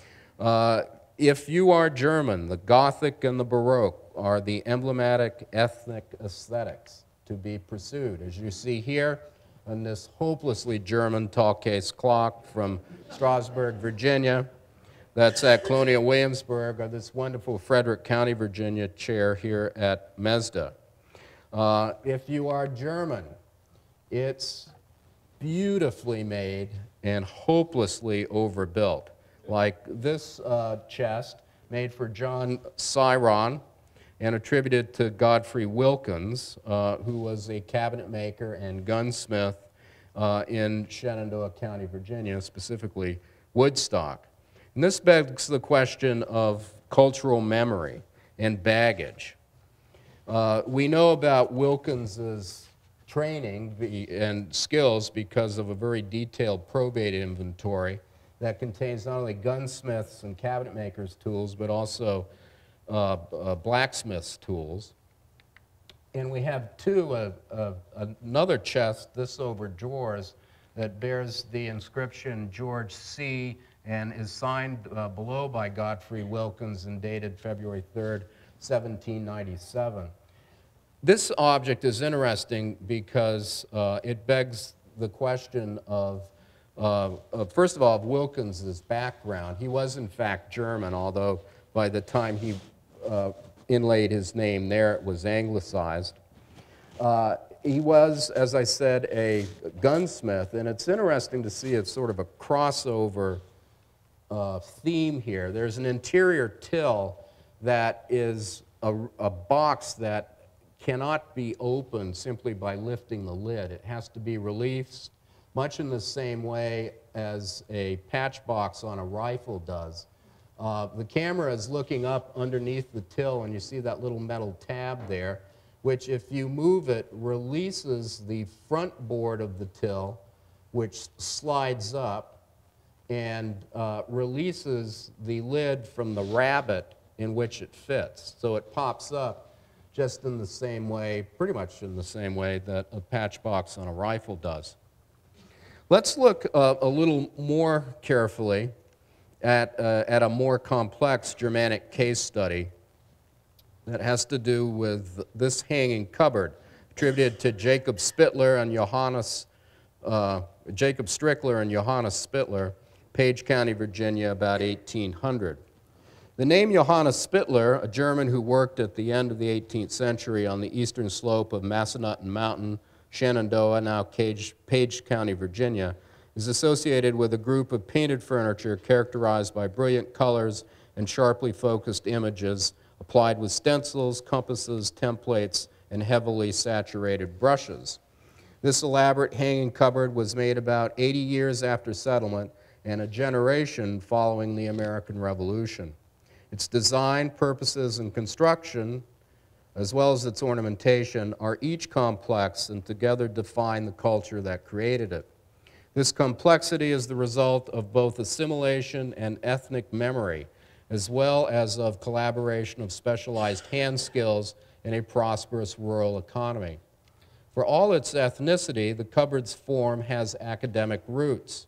Uh, If you are German, the Gothic and the Baroque are the emblematic ethnic aesthetics to be pursued. As you see here on this hopelessly German tall case clock from Strasburg, Virginia, that's at Colonial Williamsburg, or this wonderful Frederick County, Virginia chair here at Mesda. Uh, if you are German, it's beautifully made and hopelessly overbuilt. Like this uh, chest made for John Cyron and attributed to Godfrey Wilkins, uh, who was a cabinet maker and gunsmith uh, in Shenandoah County, Virginia, specifically Woodstock. And this begs the question of cultural memory and baggage. Uh, we know about Wilkins's training and skills because of a very detailed probate inventory that contains not only gunsmiths and cabinet makers' tools, but also uh, uh, blacksmiths' tools. And we have two, uh, uh, another chest, this over drawers, that bears the inscription George C. and is signed uh, below by Godfrey Wilkins and dated February third, seventeen ninety-seven. This object is interesting because uh, it begs the question of, uh, of, first of all, of Wilkins's background. He was, in fact, German, although by the time he uh, inlaid his name there, it was anglicized. Uh, he was, as I said, a gunsmith, and it's interesting to see it's sort of a crossover uh, theme here. There's an interior till that is a, a box that cannot be opened simply by lifting the lid. It has to be released much in the same way as a patch box on a rifle does. Uh, the camera is looking up underneath the till, and you see that little metal tab there, which if you move it, releases the front board of the till, which slides up and uh, releases the lid from the rabbet in which it fits. So it pops up just in the same way, pretty much in the same way that a patch box on a rifle does. Let's look uh, a little more carefully at, uh, at a more complex Germanic case study that has to do with this hanging cupboard, attributed to Jacob Spittler and Johannes, uh, Jacob Strickler and Johannes Spittler, Page County, Virginia, about eighteen hundred. The name Johannes Spittler, a German who worked at the end of the eighteenth century on the eastern slope of Massanutten Mountain, Shenandoah, now Page, Page County, Virginia, is associated with a group of painted furniture characterized by brilliant colors and sharply focused images applied with stencils, compasses, templates, and heavily saturated brushes. This elaborate hanging cupboard was made about eighty years after settlement and a generation following the American Revolution. Its design, purposes, and construction, as well as its ornamentation, are each complex and together define the culture that created it. This complexity is the result of both assimilation and ethnic memory, as well as of collaboration of specialized hand skills in a prosperous rural economy. For all its ethnicity, the cupboard's form has academic roots.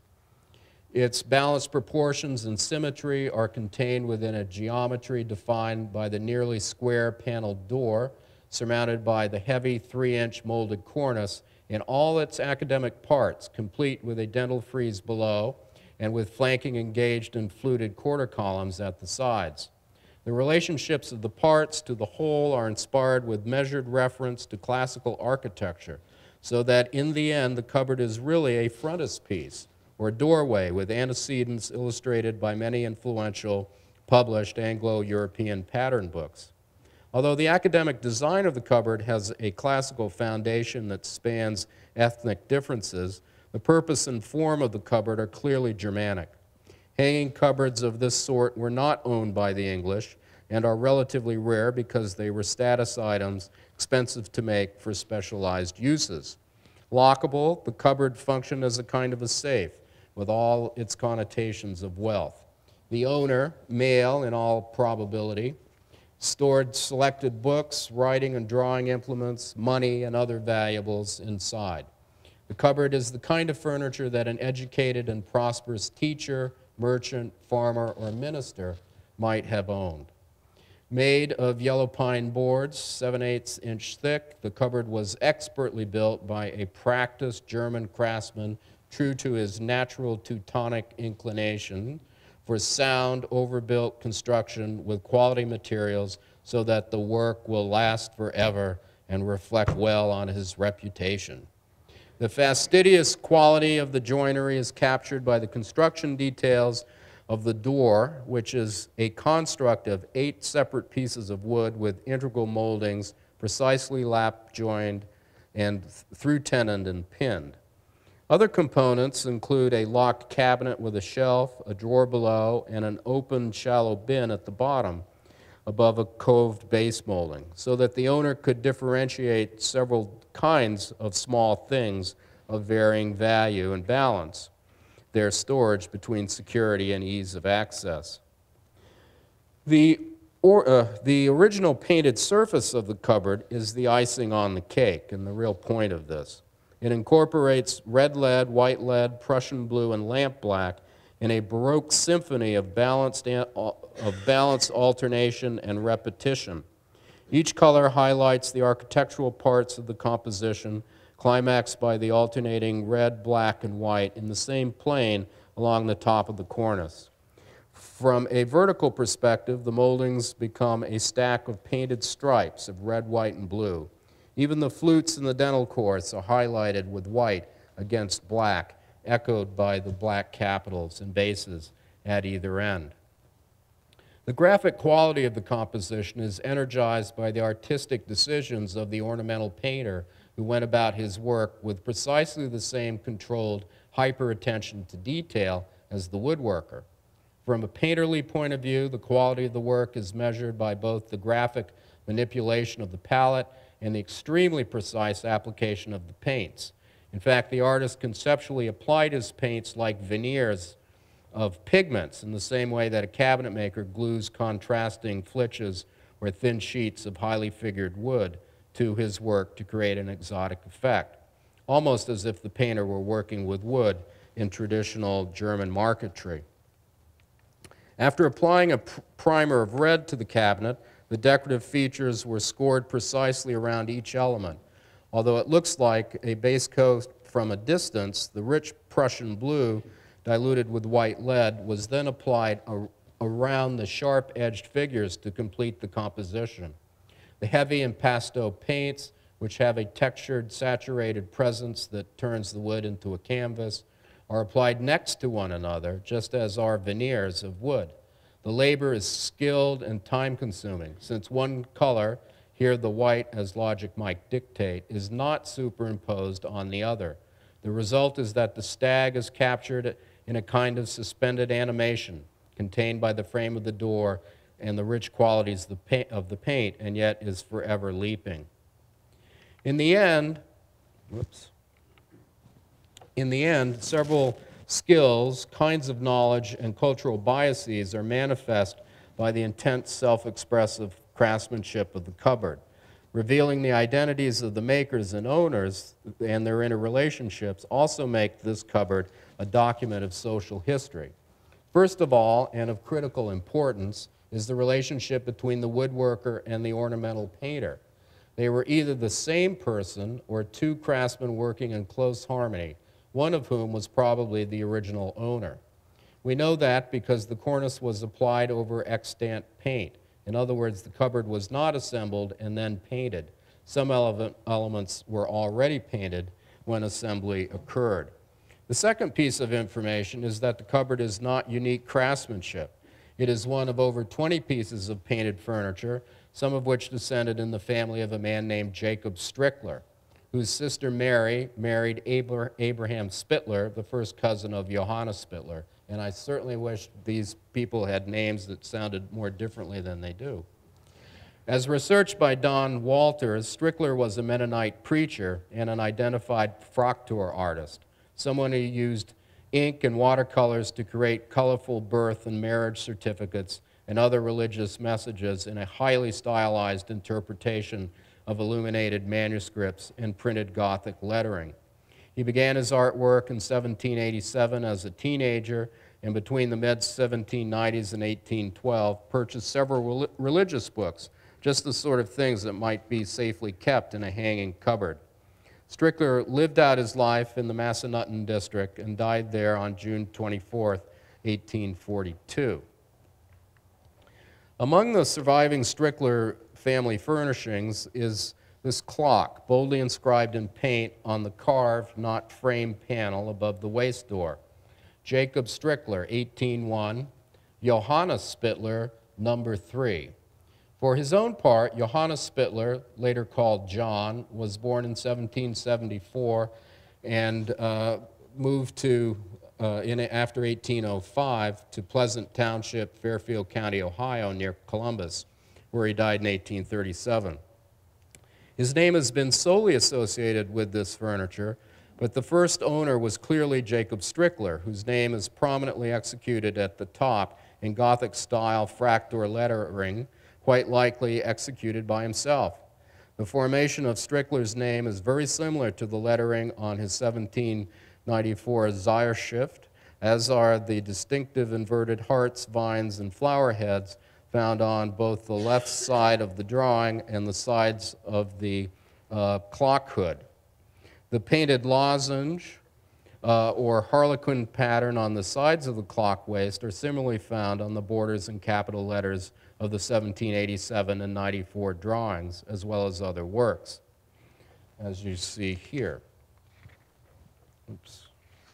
Its balanced proportions and symmetry are contained within a geometry defined by the nearly square paneled door, surmounted by the heavy three-inch molded cornice in all its academic parts, complete with a dental frieze below and with flanking engaged and fluted quarter columns at the sides. The relationships of the parts to the whole are inspired with measured reference to classical architecture, so that in the end the cupboard is really a frontispiece, or a doorway with antecedents illustrated by many influential published Anglo-European pattern books. Although the academic design of the cupboard has a classical foundation that spans ethnic differences, the purpose and form of the cupboard are clearly Germanic. Hanging cupboards of this sort were not owned by the English and are relatively rare because they were status items expensive to make for specialized uses. Lockable, the cupboard functioned as a kind of a safe, with all its connotations of wealth. The owner, male in all probability, stored selected books, writing and drawing implements, money, and other valuables inside. The cupboard is the kind of furniture that an educated and prosperous teacher, merchant, farmer, or minister might have owned. Made of yellow pine boards, seven eighths inch thick, the cupboard was expertly built by a practiced German craftsman true to his natural Teutonic inclination for sound, overbuilt construction with quality materials so that the work will last forever and reflect well on his reputation. The fastidious quality of the joinery is captured by the construction details of the door, which is a construct of eight separate pieces of wood with integral moldings, precisely lap-joined and through-tenoned and pinned. Other components include a locked cabinet with a shelf, a drawer below, and an open, shallow bin at the bottom. above a coved base molding, so that the owner could differentiate several kinds of small things of varying value and balance their storage between security and ease of access. The, or, uh, the original painted surface of the cupboard is the icing on the cake, and the real point of this. It incorporates red lead, white lead, Prussian blue, and lamp black in a Baroque symphony of balanced, of balanced alternation and repetition. Each color highlights the architectural parts of the composition, climaxed by the alternating red, black, and white in the same plane along the top of the cornice. From a vertical perspective, the moldings become a stack of painted stripes of red, white, and blue. Even the flutes in the dental course are highlighted with white against black, echoed by the black capitals and bases at either end. The graphic quality of the composition is energized by the artistic decisions of the ornamental painter who went about his work with precisely the same controlled hyper-attention to detail as the woodworker. From a painterly point of view, the quality of the work is measured by both the graphic manipulation of the palette and the extremely precise application of the paints. In fact, the artist conceptually applied his paints like veneers of pigments in the same way that a cabinet maker glues contrasting flitches or thin sheets of highly figured wood to his work to create an exotic effect, almost as if the painter were working with wood in traditional German marquetry. After applying a pr primer of red to the cabinet, the decorative features were scored precisely around each element. Although it looks like a base coat from a distance, the rich Prussian blue diluted with white lead was then applied ar around the sharp-edged figures to complete the composition. The heavy impasto paints, which have a textured, saturated presence that turns the wood into a canvas, are applied next to one another, just as are veneers of wood. The labor is skilled and time-consuming, since one color, here the white as logic might dictate, is not superimposed on the other. The result is that the stag is captured in a kind of suspended animation contained by the frame of the door and the rich qualities of the paint, and yet is forever leaping. In the end, whoops, in the end, several skills, kinds of knowledge, and cultural biases are manifest by the intense self-expressive craftsmanship of the cupboard. Revealing the identities of the makers and owners and their interrelationships also make this cupboard a document of social history. First of all, and of critical importance, is the relationship between the woodworker and the ornamental painter. They were either the same person or two craftsmen working in close harmony, one of whom was probably the original owner. We know that because the cornice was applied over extant paint. In other words, the cupboard was not assembled and then painted. Some ele- elements were already painted when assembly occurred. The second piece of information is that the cupboard is not unique craftsmanship. It is one of over twenty pieces of painted furniture, some of which descended in the family of a man named Jacob Strickler, whose sister Mary married Abraham Spittler, the first cousin of Johanna Spittler. And I certainly wish these people had names that sounded more differently than they do. As researched by Don Walters, Strickler was a Mennonite preacher and an identified fraktur artist, someone who used ink and watercolors to create colorful birth and marriage certificates and other religious messages in a highly stylized interpretation of illuminated manuscripts and printed Gothic lettering. He began his artwork in seventeen eighty-seven as a teenager, and between the mid seventeen nineties and eighteen twelve purchased several religious books, just the sort of things that might be safely kept in a hanging cupboard. Strickler lived out his life in the Massanutten district and died there on June twenty-fourth, eighteen forty-two. Among the surviving Strickler family furnishings is this clock, boldly inscribed in paint on the carved, not framed panel above the waist door. Jacob Strickler, eighteen one, Johanna Spittler, number three. For his own part, Johannes Spittler, later called John, was born in seventeen seventy-four and uh, moved to, uh, in, after eighteen oh five, to Pleasant Township, Fairfield County, Ohio, near Columbus, where he died in eighteen thirty-seven. His name has been solely associated with this furniture, but the first owner was clearly Jacob Strickler, whose name is prominently executed at the top in Gothic-style fracture lettering, quite likely executed by himself. The formation of Strickler's name is very similar to the lettering on his seventeen ninety-four Zeitschrift, as are the distinctive inverted hearts, vines, and flower heads found on both the left side of the drawing and the sides of the uh, clock hood. The painted lozenge uh, or harlequin pattern on the sides of the clock waist are similarly found on the borders and capital letters of the seventeen eighty-seven and ninety-four drawings, as well as other works, as you see here. Oops.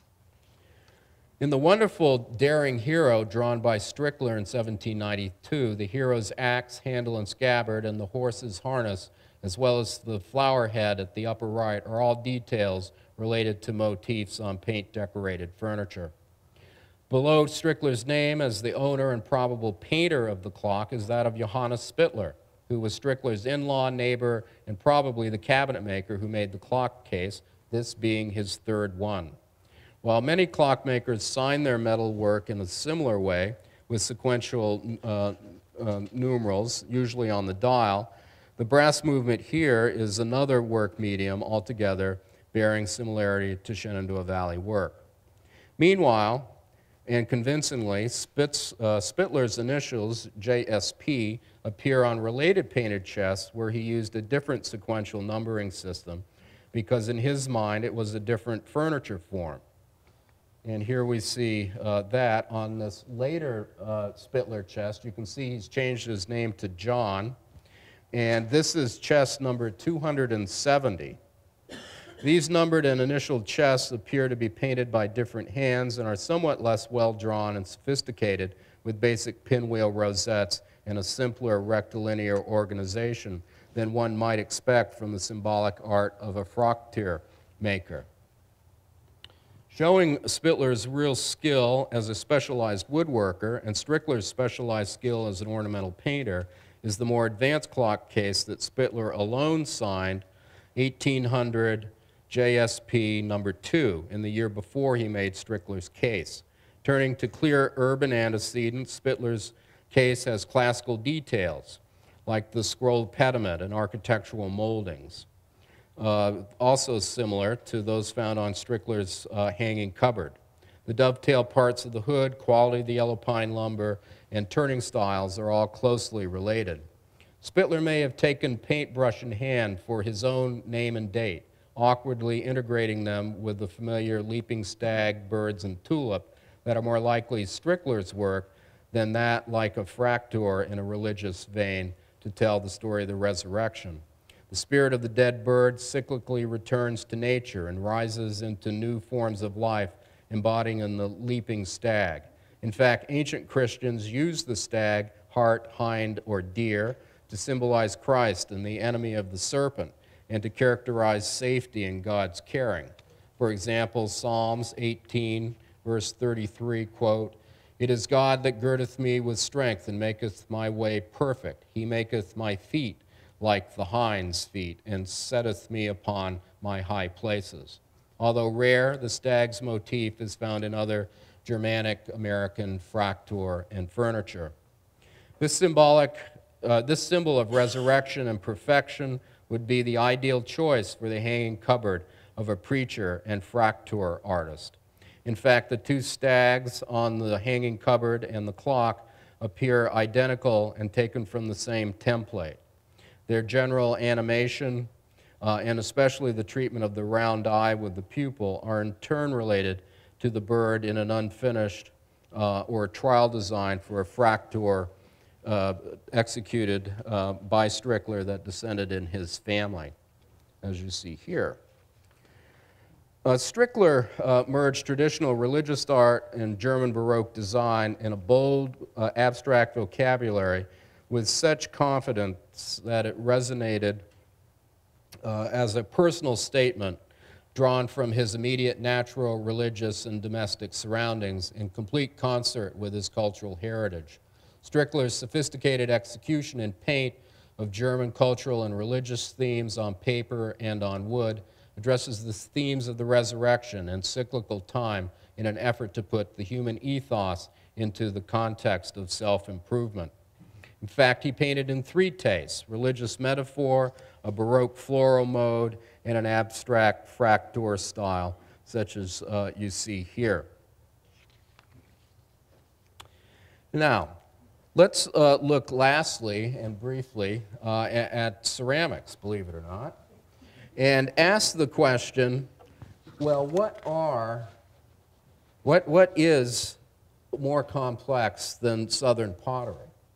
In the wonderful Daring Hero drawn by Strickler in seventeen ninety-two, the hero's axe, handle, and scabbard, and the horse's harness, as well as the flower head at the upper right, are all details related to motifs on paint-decorated furniture. Below Strickler's name as the owner and probable painter of the clock is that of Johannes Spittler, who was Strickler's in-law, neighbor, and probably the cabinet maker who made the clock case, this being his third one. While many clockmakers sign their metal work in a similar way, with sequential uh, uh, numerals, usually on the dial, the brass movement here is another work medium altogether bearing similarity to Shenandoah Valley work. Meanwhile, and convincingly, Spitz, uh, Spittler's initials, J S P, appear on related painted chests where he used a different sequential numbering system because in his mind it was a different furniture form. And here we see uh, that on this later uh, Spittler chest. You can see he's changed his name to John. And this is chest number two hundred seventy. These numbered and initialed chests appear to be painted by different hands and are somewhat less well-drawn and sophisticated with basic pinwheel rosettes and a simpler rectilinear organization than one might expect from the symbolic art of a fracture maker. Showing Spittler's real skill as a specialized woodworker and Strickler's specialized skill as an ornamental painter is the more advanced clock case that Spittler alone signed, eighteen hundred J S P number two, in the year before he made Strickler's case. Turning to clear urban antecedents, Spittler's case has classical details, like the scrolled pediment and architectural moldings, uh, also similar to those found on Strickler's uh, hanging cupboard. The dovetail parts of the hood, quality of the yellow pine lumber, and turning styles are all closely related. Spittler may have taken paintbrush in hand for his own name and date, awkwardly integrating them with the familiar leaping stag, birds, and tulip that are more likely Strickler's work than that like a fracture in a religious vein to tell the story of the resurrection. The spirit of the dead bird cyclically returns to nature and rises into new forms of life, embodying in the leaping stag. In fact, ancient Christians used the stag, hart, hind, or deer to symbolize Christ and the enemy of the serpent, and to characterize safety in God's caring. For example, Psalms eighteen, verse thirty-three, quote, "It is God that girdeth me with strength and maketh my way perfect. He maketh my feet like the hind's feet and setteth me upon my high places." Although rare, the stag's motif is found in other Germanic American fracture and furniture. This symbolic, uh, this symbol of resurrection and perfection would be the ideal choice for the hanging cupboard of a preacher and fracture artist. In fact, the two stags on the hanging cupboard and the clock appear identical and taken from the same template. Their general animation, uh, and especially the treatment of the round eye with the pupil, are in turn related to the bird in an unfinished uh, or trial design for a fracture Uh, executed uh, by Strickler that descended in his family, as you see here. Uh, Strickler uh, merged traditional religious art and German Baroque design in a bold, uh, abstract vocabulary with such confidence that it resonated uh, as a personal statement drawn from his immediate natural, religious, and domestic surroundings in complete concert with his cultural heritage. Strickler's sophisticated execution in paint of German cultural and religious themes on paper and on wood addresses the themes of the resurrection and cyclical time in an effort to put the human ethos into the context of self-improvement. In fact, he painted in three tastes: religious metaphor, a Baroque floral mode, and an abstract fracture style, such as uh, you see here. Now, let's uh, look lastly and briefly uh, at, at ceramics, believe it or not, and ask the question, well, what are, what, what is more complex than Southern pottery?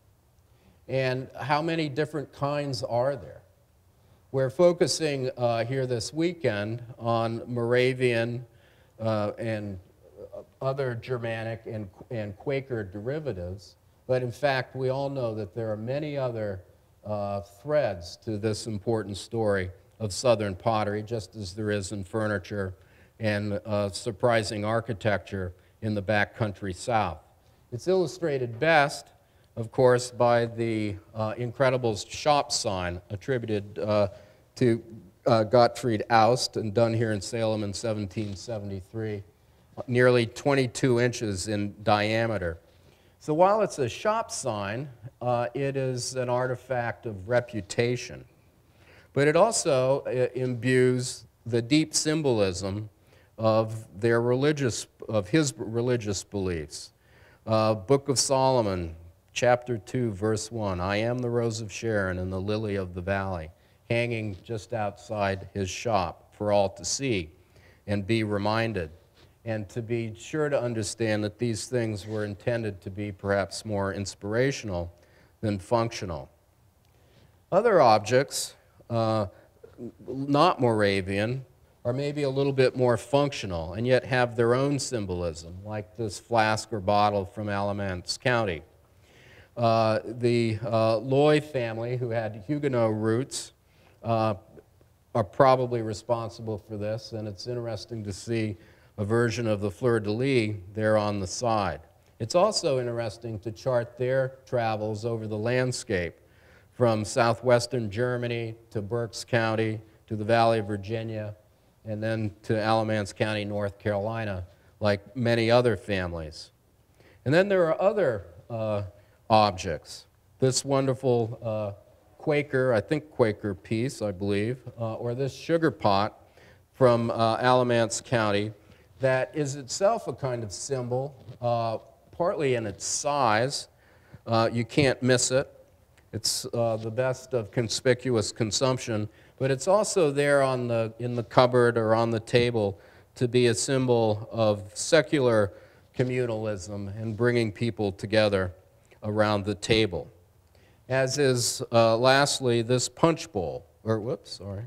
And how many different kinds are there? We're focusing uh, here this weekend on Moravian uh, and other Germanic and, and Quaker derivatives, but in fact, we all know that there are many other uh, threads to this important story of Southern pottery, just as there is in furniture and uh, surprising architecture in the backcountry South. It's illustrated best, of course, by the uh, incredible shop sign attributed uh, to uh, Gottfried Aust and done here in Salem in seventeen seventy-three, nearly twenty-two inches in diameter. So while it's a shop sign, uh, it is an artifact of reputation. But it also uh, imbues the deep symbolism of their religious, of his religious beliefs. Uh, Book of Solomon, chapter two, verse one, I am the rose of Sharon and the lily of the valley, hanging just outside his shop for all to see and be reminded, and to be sure to understand that these things were intended to be perhaps more inspirational than functional. Other objects, uh, not Moravian, are maybe a little bit more functional and yet have their own symbolism, like this flask or bottle from Alamance County. Uh, the uh, Loy family, who had Huguenot roots, uh, are probably responsible for this, and it's interesting to see a version of the fleur-de-lis there on the side. It's also interesting to chart their travels over the landscape from southwestern Germany to Berks County to the Valley of Virginia and then to Alamance County, North Carolina, like many other families. And then there are other uh, objects. This wonderful uh, Quaker, I think Quaker piece, I believe, uh, or this sugar pot from uh, Alamance County that is itself a kind of symbol, uh, partly in its size. Uh, you can't miss it. It's uh, the best of conspicuous consumption, but it's also there on the, in the cupboard or on the table to be a symbol of secular communalism and bringing people together around the table. As is, uh, lastly, this punch bowl, or whoops, sorry.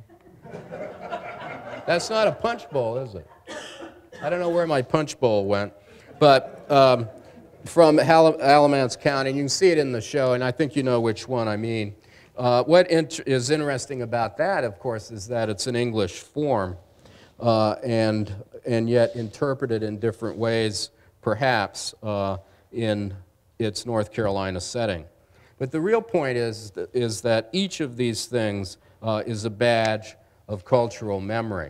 That's not a punch bowl, is it? I don't know where my punch bowl went, but um, from Al Alamance County, and you can see it in the show, and I think you know which one I mean. Uh, what int is interesting about that, of course, is that it's an English form, uh, and, and yet interpreted in different ways, perhaps, uh, in its North Carolina setting. But the real point is, is that each of these things uh, is a badge of cultural memory.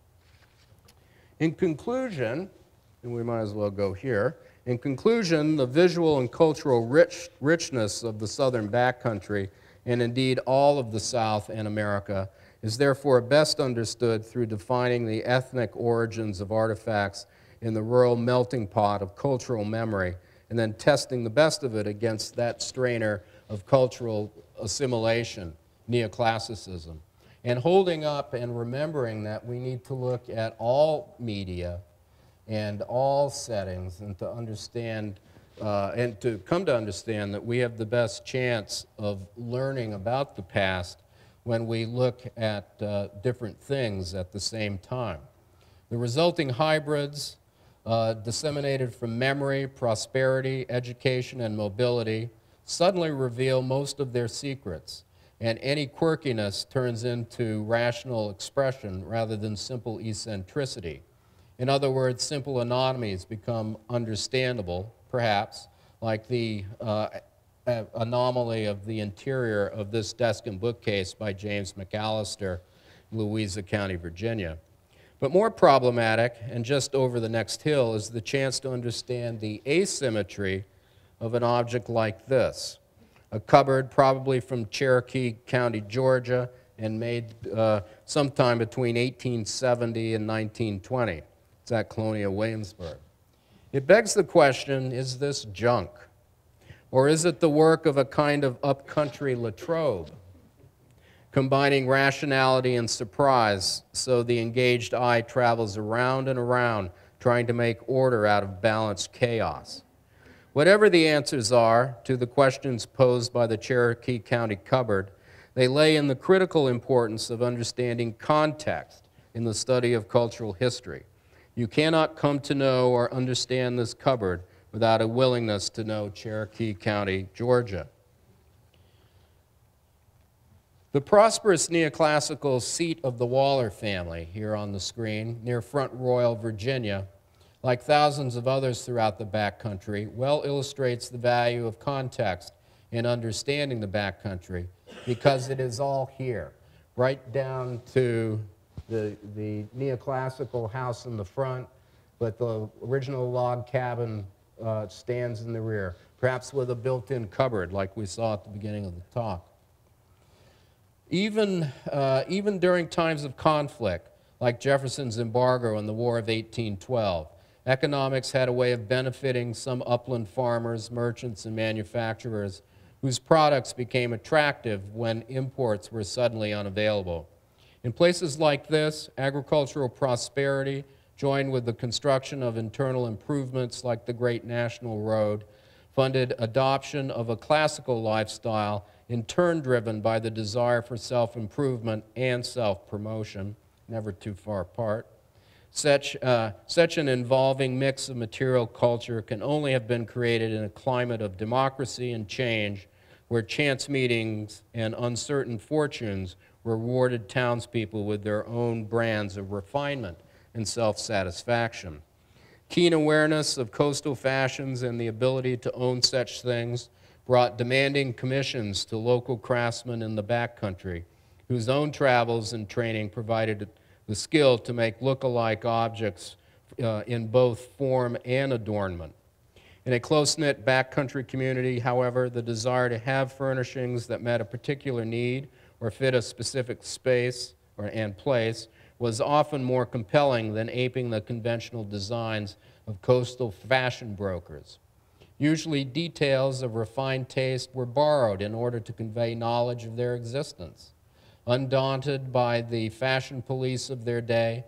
In conclusion, and we might as well go here, in conclusion, the visual and cultural rich, richness of the southern backcountry, and indeed all of the South and America, is therefore best understood through defining the ethnic origins of artifacts in the rural melting pot of cultural memory, and then testing the best of it against that strainer of cultural assimilation, neoclassicism, and holding up and remembering that we need to look at all media and all settings and to understand, uh, and to come to understand that we have the best chance of learning about the past when we look at uh, different things at the same time. The resulting hybrids, uh, disseminated from memory, prosperity, education, and mobility, suddenly reveal most of their secrets, and any quirkiness turns into rational expression rather than simple eccentricity. In other words, simple anomalies become understandable, perhaps, like the uh, uh, anomaly of the interior of this desk and bookcase by James McAllister, Louisa County, Virginia. But more problematic, and just over the next hill, is the chance to understand the asymmetry of an object like this. A cupboard probably from Cherokee County, Georgia, and made uh, sometime between eighteen seventy and nineteen twenty. It's at Colonial Williamsburg. It begs the question, is this junk? Or is it the work of a kind of upcountry Latrobe, combining rationality and surprise so the engaged eye travels around and around, trying to make order out of balanced chaos? Whatever the answers are to the questions posed by the Cherokee County cupboard, they lay in the critical importance of understanding context in the study of cultural history. You cannot come to know or understand this cupboard without a willingness to know Cherokee County, Georgia. The prosperous neoclassical seat of the Waller family, here on the screen, near Front Royal, Virginia, like thousands of others throughout the backcountry, well illustrates the value of context in understanding the backcountry, because it is all here, right down to the, the neoclassical house in the front, but the original log cabin uh, stands in the rear, perhaps with a built-in cupboard like we saw at the beginning of the talk. Even, uh, even during times of conflict, like Jefferson's embargo in the War of eighteen twelve, economics had a way of benefiting some upland farmers, merchants, and manufacturers whose products became attractive when imports were suddenly unavailable. In places like this, agricultural prosperity, joined with the construction of internal improvements like the Great National Road, funded adoption of a classical lifestyle, in turn driven by the desire for self-improvement and self-promotion, never too far apart. Such, uh, such an involving mix of material culture can only have been created in a climate of democracy and change, where chance meetings and uncertain fortunes rewarded townspeople with their own brands of refinement and self-satisfaction. Keen awareness of coastal fashions and the ability to own such things brought demanding commissions to local craftsmen in the backcountry, whose own travels and training provided the skill to make look-alike objects uh, in both form and adornment. In a close-knit backcountry community, however, the desire to have furnishings that met a particular need or fit a specific space or, and place was often more compelling than aping the conventional designs of coastal fashion brokers. Usually details of refined taste were borrowed in order to convey knowledge of their existence. Undaunted by the fashion police of their day,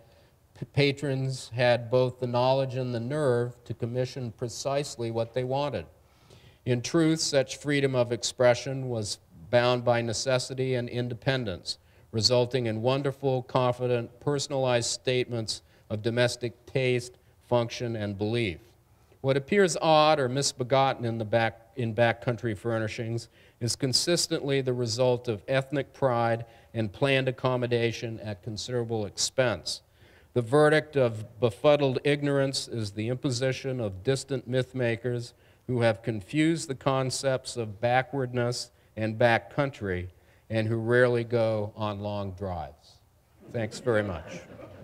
patrons had both the knowledge and the nerve to commission precisely what they wanted. In truth, such freedom of expression was bound by necessity and independence, resulting in wonderful, confident, personalized statements of domestic taste, function, and belief. What appears odd or misbegotten in, the back, in backcountry furnishings is consistently the result of ethnic pride and planned accommodation at considerable expense. The verdict of befuddled ignorance is the imposition of distant myth-makers who have confused the concepts of backwardness and backcountry, and who rarely go on long drives. Thanks very much.